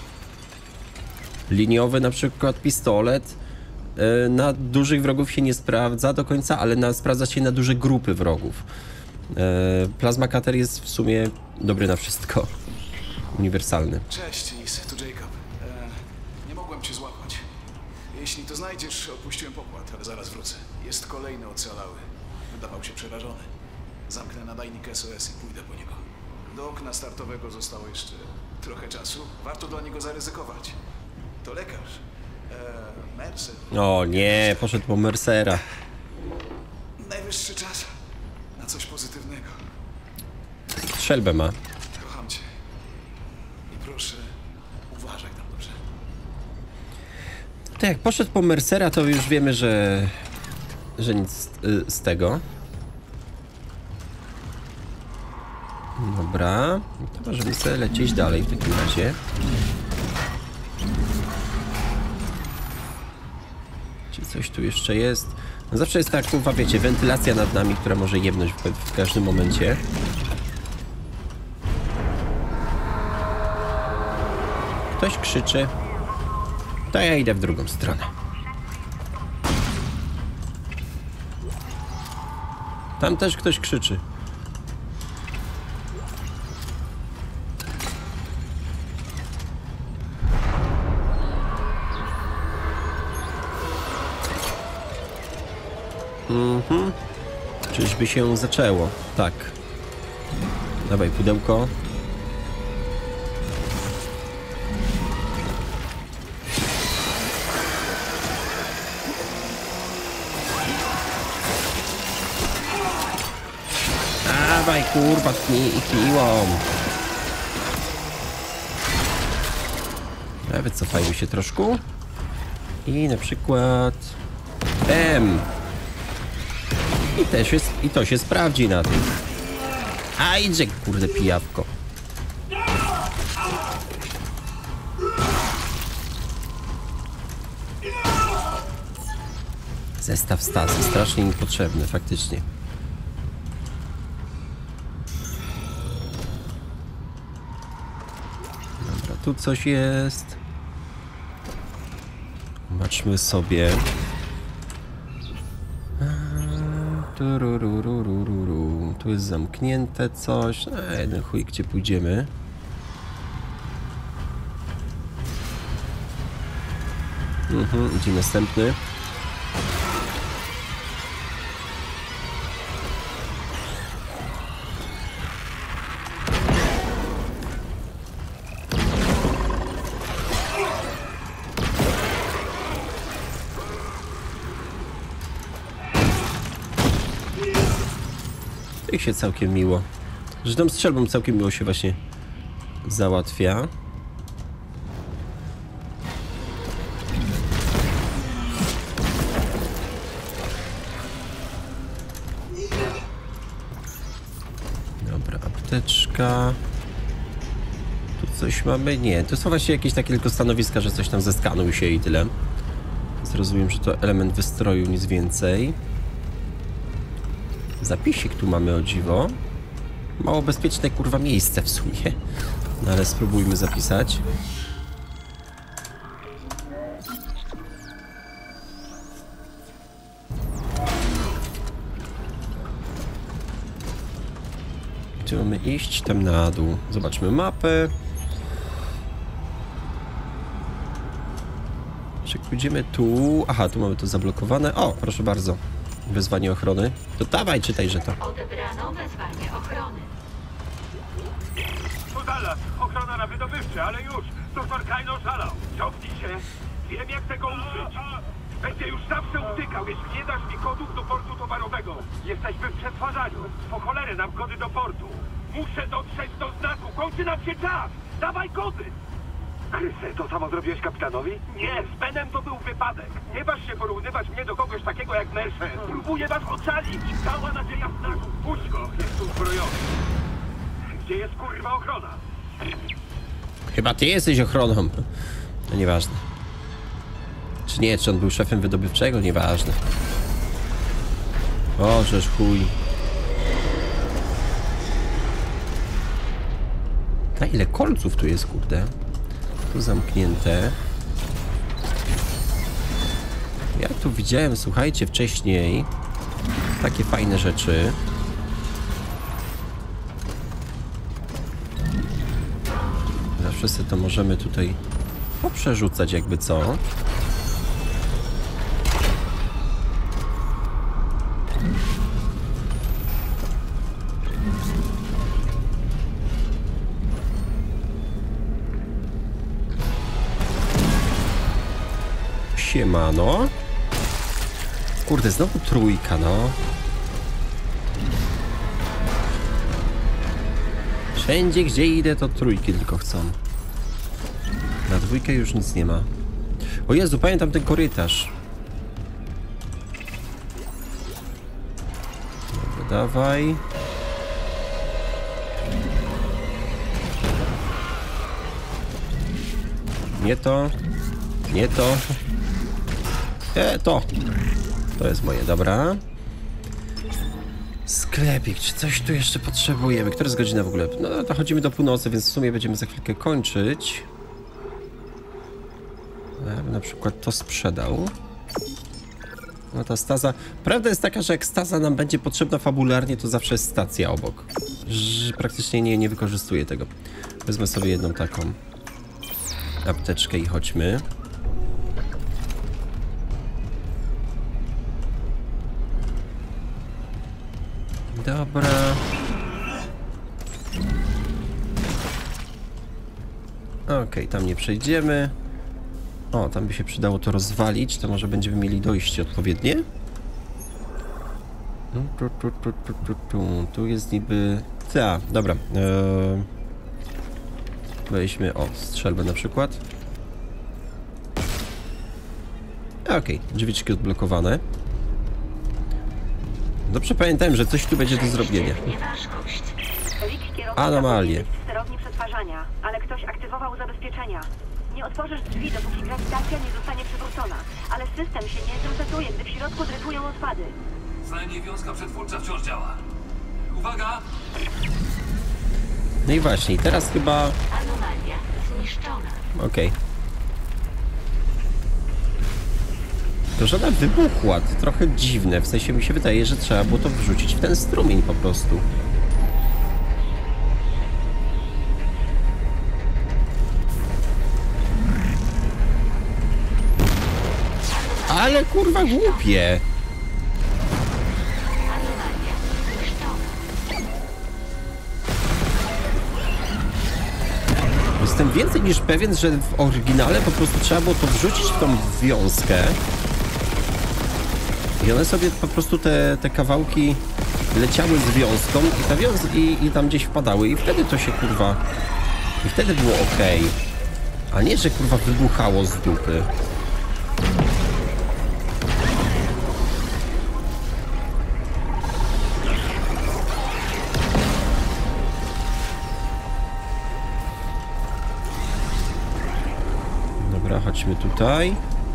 Liniowy na przykład pistolet na dużych wrogów się nie sprawdza do końca, ale sprawdza się na duże grupy wrogów. Plasma cutter jest w sumie dobry na wszystko. Uniwersalny. Cześć, Nis, tu Jacob. Nie mogłem cię złapać. Jeśli to znajdziesz, opuściłem pokład, ale zaraz wrócę. Jest kolejny ocalały. Wydawał się przerażony. Zamknę nadajnik SOS i pójdę po niego. Do okna startowego zostało jeszcze trochę czasu. Warto dla niego zaryzykować. To lekarz. Mercer. O nie, poszedł po Mercera. Najwyższy czas na coś pozytywnego. Strzelbę ma. Kocham cię. I proszę, uważaj tam dobrze. To jak poszedł po Mercera, to już wiemy, że nic z tego. Dobra, to możemy sobie lecieć dalej w takim razie. Czy coś tu jeszcze jest? No zawsze jest tak, kurwa, wiecie, wentylacja nad nami, która może jebnąć w każdym momencie. Ktoś krzyczy. To ja idę w drugą stronę. Tam też ktoś krzyczy. Czyżby się zaczęło? Tak. Dawaj pudełko. Dawaj kurwa, kiłą. Wycofajmy się troszkę. I na przykład... I to się sprawdzi na tym. A idzie, kurde, pijawko. Zestaw stacji, strasznie mi potrzebny, faktycznie. Dobra, tu coś jest. Zobaczmy sobie. Tu jest zamknięte coś. Jeden chuj, gdzie pójdziemy. Idzie następny. Ich się całkiem miło. Że tą strzelbą całkiem miło się właśnie załatwia. Dobra, apteczka. Tu coś mamy? Nie, to są właśnie jakieś takie tylko stanowiska, że coś tam zeskanuj się i tyle. Zrozumiem, że to element wystroju, nic więcej. Zapisik tu mamy, o dziwo. Mało bezpieczne, kurwa, miejsce w sumie. No ale spróbujmy zapisać. Gdzie mamy iść? Tam na dół. Zobaczmy mapę. Jak pójdziemy tu... Aha, tu mamy to zablokowane. O, proszę bardzo. Wezwanie ochrony. To dawaj, czytaj, że to. Odebrano wezwanie ochrony. To Dallas, ochrona na wydobywcze, ale już. Doktor Kyle oszalał. Cofnij się. Wiem, jak tego użyć. Będzie już zawsze utykał, jeśli nie dasz mi kodów do portu towarowego. Jesteśmy w przetwarzaniu. Po cholerę nam kody do portu. Muszę dotrzeć do znaku. Kończy nam się czas. Dawaj kody. Chryste, to samo zrobiłeś kapitanowi? Nie, z Benem to był wypadek. Nie waż się porównywać mnie do kogoś takiego jak Mercer. Próbuję was ocalić. Cała nadzieja w znaku. Puść go, jest uzbrojony. Gdzie jest kurwa ochrona? Chyba ty jesteś ochroną. No nieważne. Czy nie, czy on był szefem wydobywczego? Nieważne. O, żeż chuj. A ile kolców tu jest, kurde? Tu zamknięte. Ja tu widziałem, słuchajcie, wcześniej takie fajne rzeczy. Zawsze sobie to możemy tutaj poprzerzucać, jakby co. Siemano. Kurde, znowu trójka, no. Wszędzie, gdzie idę, to trójki tylko chcą. Na dwójkę już nic nie ma. O Jezu, pamiętam ten korytarz. Dobra, dawaj. Nie to. Nie to. To. To jest moje, dobra. Sklepik, czy coś tu jeszcze potrzebujemy? Która jest godzina w ogóle? No to chodzimy do północy, więc w sumie będziemy za chwilkę kończyć. Ja bym na przykład to sprzedał. No ta staza... Prawda jest taka, że jak staza nam będzie potrzebna fabularnie, to zawsze jest stacja obok. Że praktycznie nie wykorzystuję tego. Wezmę sobie jedną taką apteczkę i chodźmy. Dobra. Okej, tam nie przejdziemy. O, tam by się przydało to rozwalić, to może będziemy mieli dojście odpowiednie. Tu jest niby... Ta, dobra. Weźmy, o, strzelbę na przykład. Okej, drzwiczki odblokowane. Dobrze pamiętałem, że coś tu będzie do zrobienia. Anomalie. W sterowni przetwarzania, ale ktoś aktywował zabezpieczenia. Nie otworzysz drzwi, dopóki grawitacja nie zostanie przywrócona. Ale system się nie zresetuje, gdy w środku dryfują odpady. Znajmniej wiązka przetwórcza wciąż działa. Uwaga! No i właśnie, teraz chyba... Anomalia zniszczona. Okej. To żona wybuchła, to trochę dziwne, w sensie mi się wydaje, że trzeba było to wrzucić w ten strumień po prostu. Ale kurwa głupie! Jestem więcej niż pewien, że w oryginale po prostu trzeba było to wrzucić w tą wiązkę. I one sobie po prostu te kawałki leciały z wiązką i tam gdzieś wpadały i wtedy to się kurwa... I wtedy było ok. A nie, że kurwa wybuchało z dupy. Dobra, chodźmy tutaj.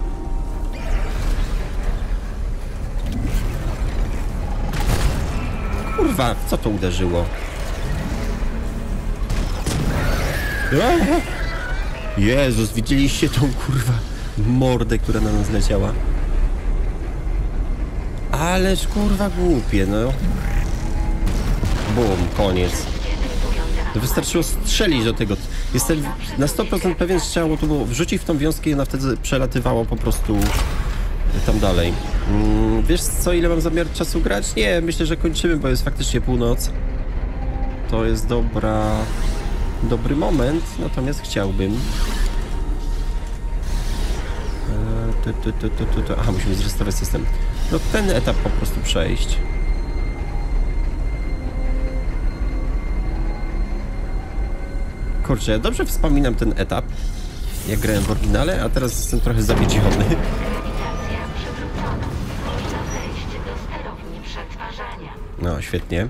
Kurwa, w co to uderzyło? Jezus, widzieliście tą kurwa mordę, która na nas leciała? Ależ kurwa głupie, no. Bum, koniec. To wystarczyło strzelić do tego. Jestem na 100% pewien, że trzeba było to było wrzucić w tą wiązkę i ona wtedy przelatywała po prostu tam dalej. Wiesz co, ile mam zamiar czasu grać? Nie, myślę, że kończymy, bo jest faktycznie północ. To jest dobry moment, natomiast chciałbym... Aha, musimy zresetować system. No ten etap po prostu przejść. Kurczę, ja dobrze wspominam ten etap, jak grałem w oryginale, a teraz jestem trochę zawiedziony. Grawitacja przywrócona. Można wejść do sterowni przetwarzania. No, świetnie.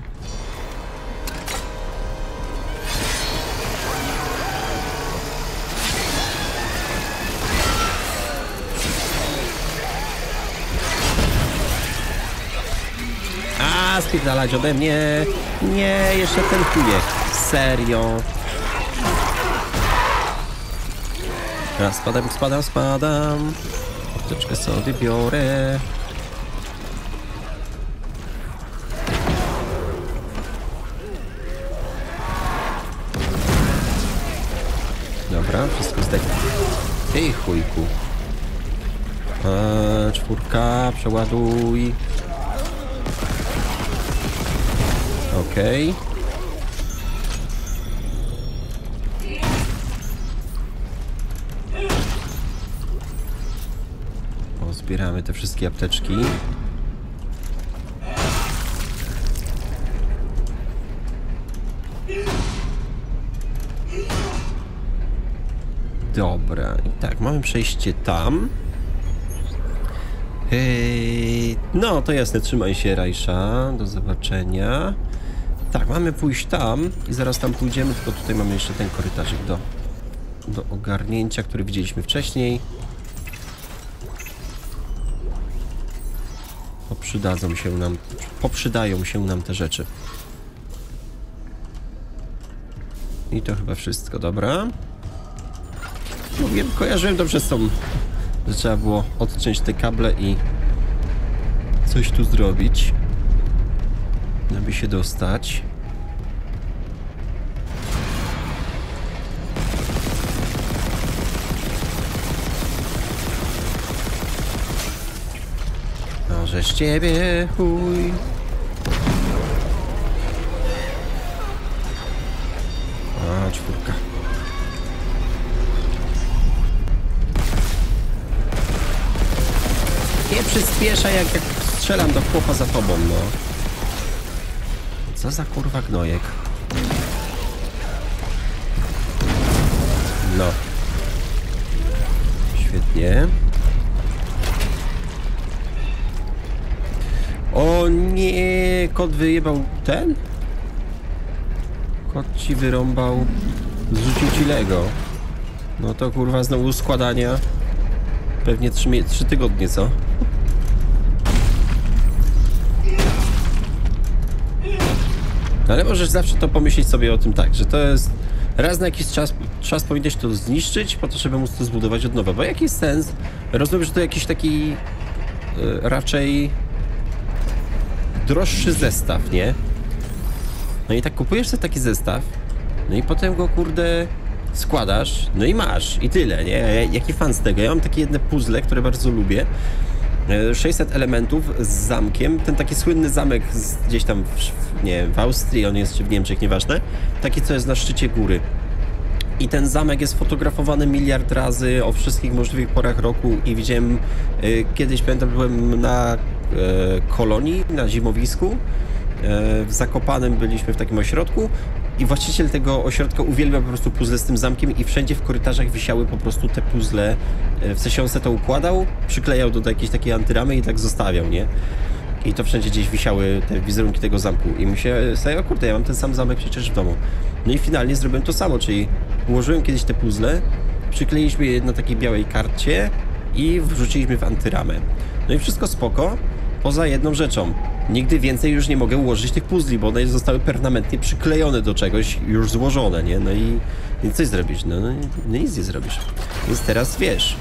spierdalać ode mnie. Nie, jeszcze ten chujek. Serio. Teraz spadam. Apteczkę sobie biorę. Dobra, wszystko zdechło. Ej, chujku. 4, przeładuj. Okej. Pozbieramy te wszystkie apteczki. Dobra, i tak, mamy przejście tam. No, to jasne, trzymaj się, Rajsza. Do zobaczenia. Tak, mamy pójść tam i zaraz tam pójdziemy, tylko tutaj mamy jeszcze ten korytarzyk do ogarnięcia, który widzieliśmy wcześniej. Poprzydają się nam te rzeczy. I to chyba wszystko, dobra. Mówiłem, kojarzyłem dobrze z tą, że trzeba było odciąć te kable i coś tu zrobić, aby się dostać. No, że z ciebie chuj. A, 4. Nie przyspiesza jak strzelam do chłopa za tobą, no. Co za kurwa gnojek. No. Świetnie. O nie, kot wyjebał ten? Kot ci wyrąbał. Zrzucił ci Lego. No to kurwa znowu składania. Pewnie 3 tygodnie, co? Ale możesz zawsze to pomyśleć sobie o tym tak, że to jest raz na jakiś czas powinieneś to zniszczyć po to, żeby móc to zbudować od nowa, bo jaki jest sens? Rozumiem, że to jakiś taki raczej droższy zestaw, nie? No i tak kupujesz sobie taki zestaw, no i potem go kurde składasz, no i masz i tyle, nie? Jaki fan z tego? Ja mam takie jedne puzzle, które bardzo lubię. 600 elementów z zamkiem, ten taki słynny zamek gdzieś tam w Austrii, on jest czy w Niemczech, nieważne, taki co jest na szczycie góry. I ten zamek jest fotografowany miliard razy o wszystkich możliwych porach roku i widziałem kiedyś, pamiętam, byłem na kolonii, na zimowisku, w Zakopanem byliśmy w takim ośrodku i właściciel tego ośrodka uwielbia po prostu puzzle z tym zamkiem i wszędzie w korytarzach wisiały po prostu te puzzle, w sensie on se to układał, przyklejał do jakiejś takiej antyramy i tak zostawiał, nie? I to wszędzie gdzieś wisiały te wizerunki tego zamku i mi się staje, o kurde, ja mam ten sam zamek przecież w domu. No i finalnie zrobiłem to samo, czyli ułożyłem kiedyś te puzzle, przykleiliśmy je na takiej białej karcie i wrzuciliśmy w antyramę. No i wszystko spoko, poza jedną rzeczą. Nigdy więcej już nie mogę ułożyć tych puzli, bo one zostały permanentnie przyklejone do czegoś, już złożone, nie? No i coś zrobić, no nic nie zrobisz. Więc teraz wiesz,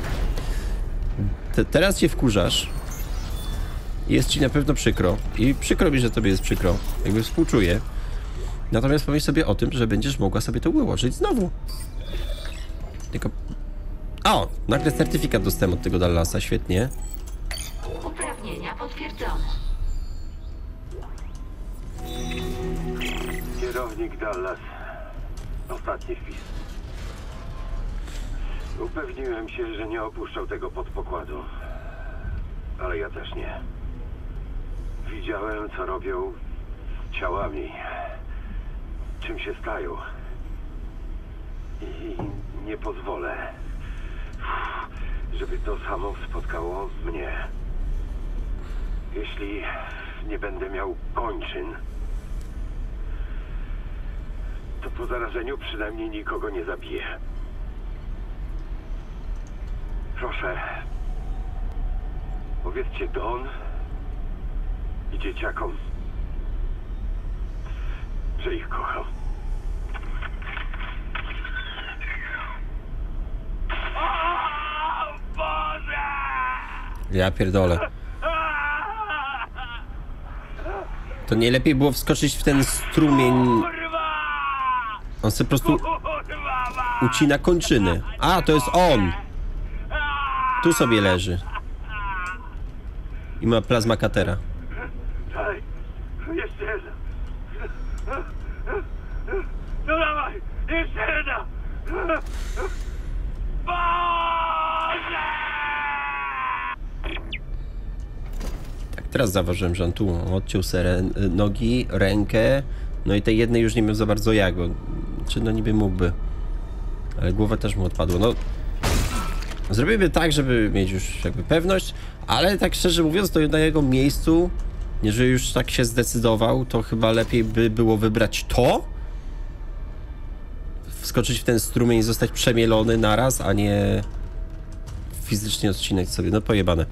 teraz cię wkurzasz, jest ci na pewno przykro i przykro mi, że tobie jest przykro, jakby współczuję. Natomiast pomyśl sobie o tym, że będziesz mogła sobie to ułożyć znowu. Tylko... O! Nagle certyfikat dostałem od tego Dallasa, świetnie. Uprawnienia potwierdzone. Kierownik Dallas. Ostatni wpis. Upewniłem się, że nie opuszczał tego podpokładu. Ale ja też nie. Widziałem, co robią z ciałami. Czym się stają. I nie pozwolę, żeby to samo spotkało mnie. Jeśli nie będę miał kończyn, to po zarażeniu przynajmniej nikogo nie zabiję. Proszę, powiedzcie Dawn i dzieciakom, że ich kocham. O Boże! Ja pierdolę. To nie lepiej było wskoczyć w ten strumień. On sobie po prostu ucina kończyny. A, to jest on. Tu sobie leży. I ma plazmakatera. Daj, jeszcze jedna. No dawaj, jeszcze jedna. Boże! Tak, teraz zauważyłem, że on tu odciął sobie nogi, rękę. No i tej jednej już nie miał za bardzo jak, bo... Czy no niby mógłby. Ale głowa też mu odpadła. No... Zrobimy tak, żeby mieć już jakby pewność, ale tak szczerze mówiąc, to na jego miejscu, jeżeli już tak się zdecydował, to chyba lepiej by było wybrać to, wskoczyć w ten strumień i zostać przemielony naraz, a nie fizycznie odcinać sobie. No pojebane.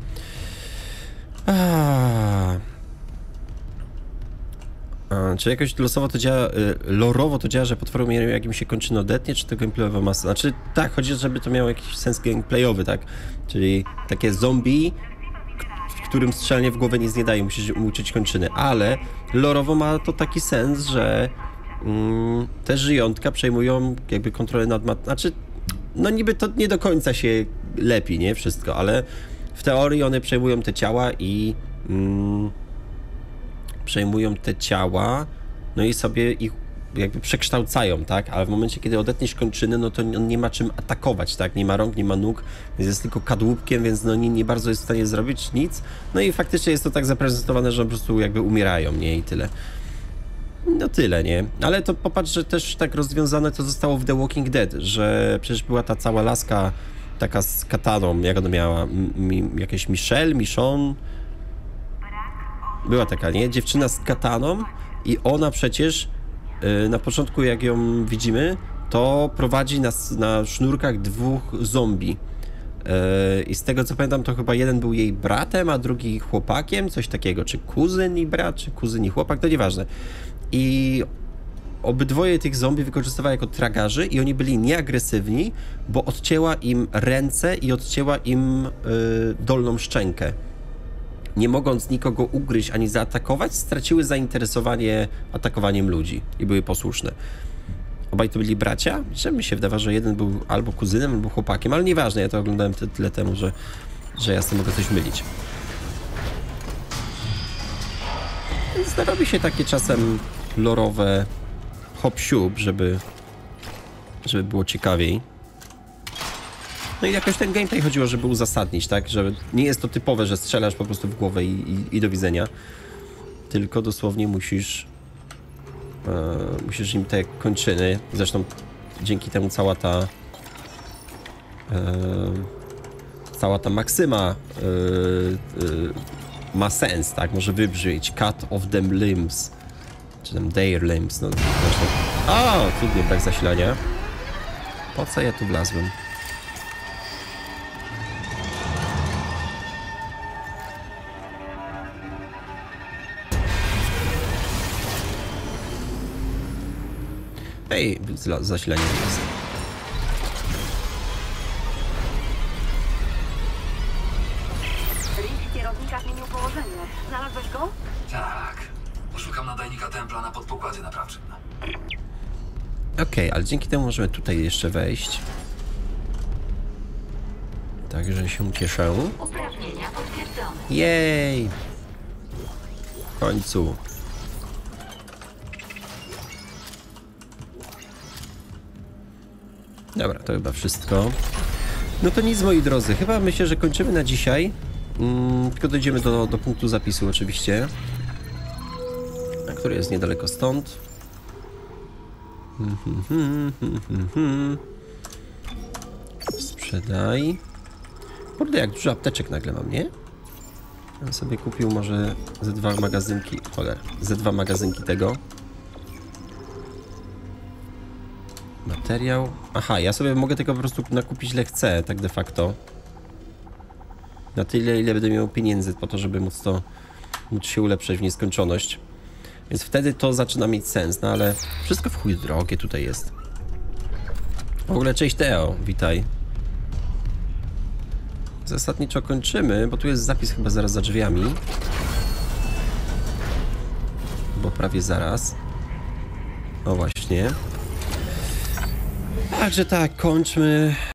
Czy jakoś losowo to działa, lorowo to działa, że potwory umierają, jak im się kończyny odetnie, czy to gameplayowa masa? Znaczy tak, chodzi, żeby to miało jakiś sens gameplayowy, tak? Czyli takie zombie, w którym strzelnie w głowę nic nie daje, musisz uciąć kończyny, ale lorowo ma to taki sens, że te żyjątka przejmują jakby kontrolę nad znaczy, no niby to nie do końca się lepi, nie? Wszystko, ale w teorii one przejmują te ciała i przejmują te ciała, no i sobie ich jakby przekształcają, tak? Ale w momencie, kiedy odetniesz kończyny, no to on nie ma czym atakować, tak? Nie ma rąk, nie ma nóg, więc jest tylko kadłubkiem, więc no nie bardzo jest w stanie zrobić nic. No i faktycznie jest to tak zaprezentowane, że po prostu jakby umierają, nie? I tyle. No tyle, nie? Ale to popatrz, że też tak rozwiązane to zostało w The Walking Dead, że przecież była ta cała laska taka z kataną, jak ona miała? Jakieś Michonne? Była taka, nie? Dziewczyna z kataną i ona przecież na początku, jak ją widzimy, to prowadzi na sznurkach dwóch zombie. I z tego co pamiętam, to chyba jeden był jej bratem, a drugi chłopakiem, coś takiego. Czy kuzyn i brat, czy kuzyn i chłopak, to nieważne. I obydwoje tych zombie wykorzystywała jako tragarzy i oni byli nieagresywni, bo odcięła im ręce i odcięła im dolną szczękę. Nie mogąc nikogo ugryźć ani zaatakować, straciły zainteresowanie atakowaniem ludzi i były posłuszne. Obaj to byli bracia? Że mi się wydawa, że jeden był albo kuzynem, albo chłopakiem, ale nieważne, ja to oglądałem tyle temu, że ja z tym mogę coś mylić. Więc robi się takie czasem lorowe hop-siup, żeby było ciekawiej. No i jakoś ten gameplay chodziło, żeby uzasadnić, tak? Że nie jest to typowe, że strzelasz po prostu w głowę i do widzenia. Tylko dosłownie musisz im te kończyny, zresztą dzięki temu cała ta maksyma ma sens, tak? Może wybrzmieć cut of them limbs, czy tam their limbs, no zresztą. O, trudny brak zasilania. Po co ja tu wlazłem? Ej, zasilanie jest. Rick, kierownika zmienił położenie. Znalazłeś go? Tak. Poszukam nadajnika templa na podpokładzie naprawczym. Okej, ale dzięki temu możemy tutaj jeszcze wejść. Także się cieszę. Uprawnienia potwierdzone. Jej! W końcu. Dobra, to chyba wszystko. No to nic, moi drodzy. Chyba myślę, że kończymy na dzisiaj. Tylko dojdziemy do punktu zapisu oczywiście. Który jest niedaleko stąd. Sprzedaj. Kurde, jak dużo apteczek nagle mam, nie? Ja bym sobie kupił może ze dwa magazynki. Cholera, ze dwa magazynki tego. Materiał. Aha, ja sobie mogę tego po prostu nakupić ile chcę, tak de facto. Na tyle, ile będę miał pieniędzy po to, żeby móc się ulepszać w nieskończoność. Więc wtedy to zaczyna mieć sens, no ale wszystko w chuj drogie tutaj jest. W ogóle cześć Teo, witaj. Zasadniczo kończymy, bo tu jest zapis chyba zaraz za drzwiami. Bo prawie zaraz. O właśnie. Także tak, kończmy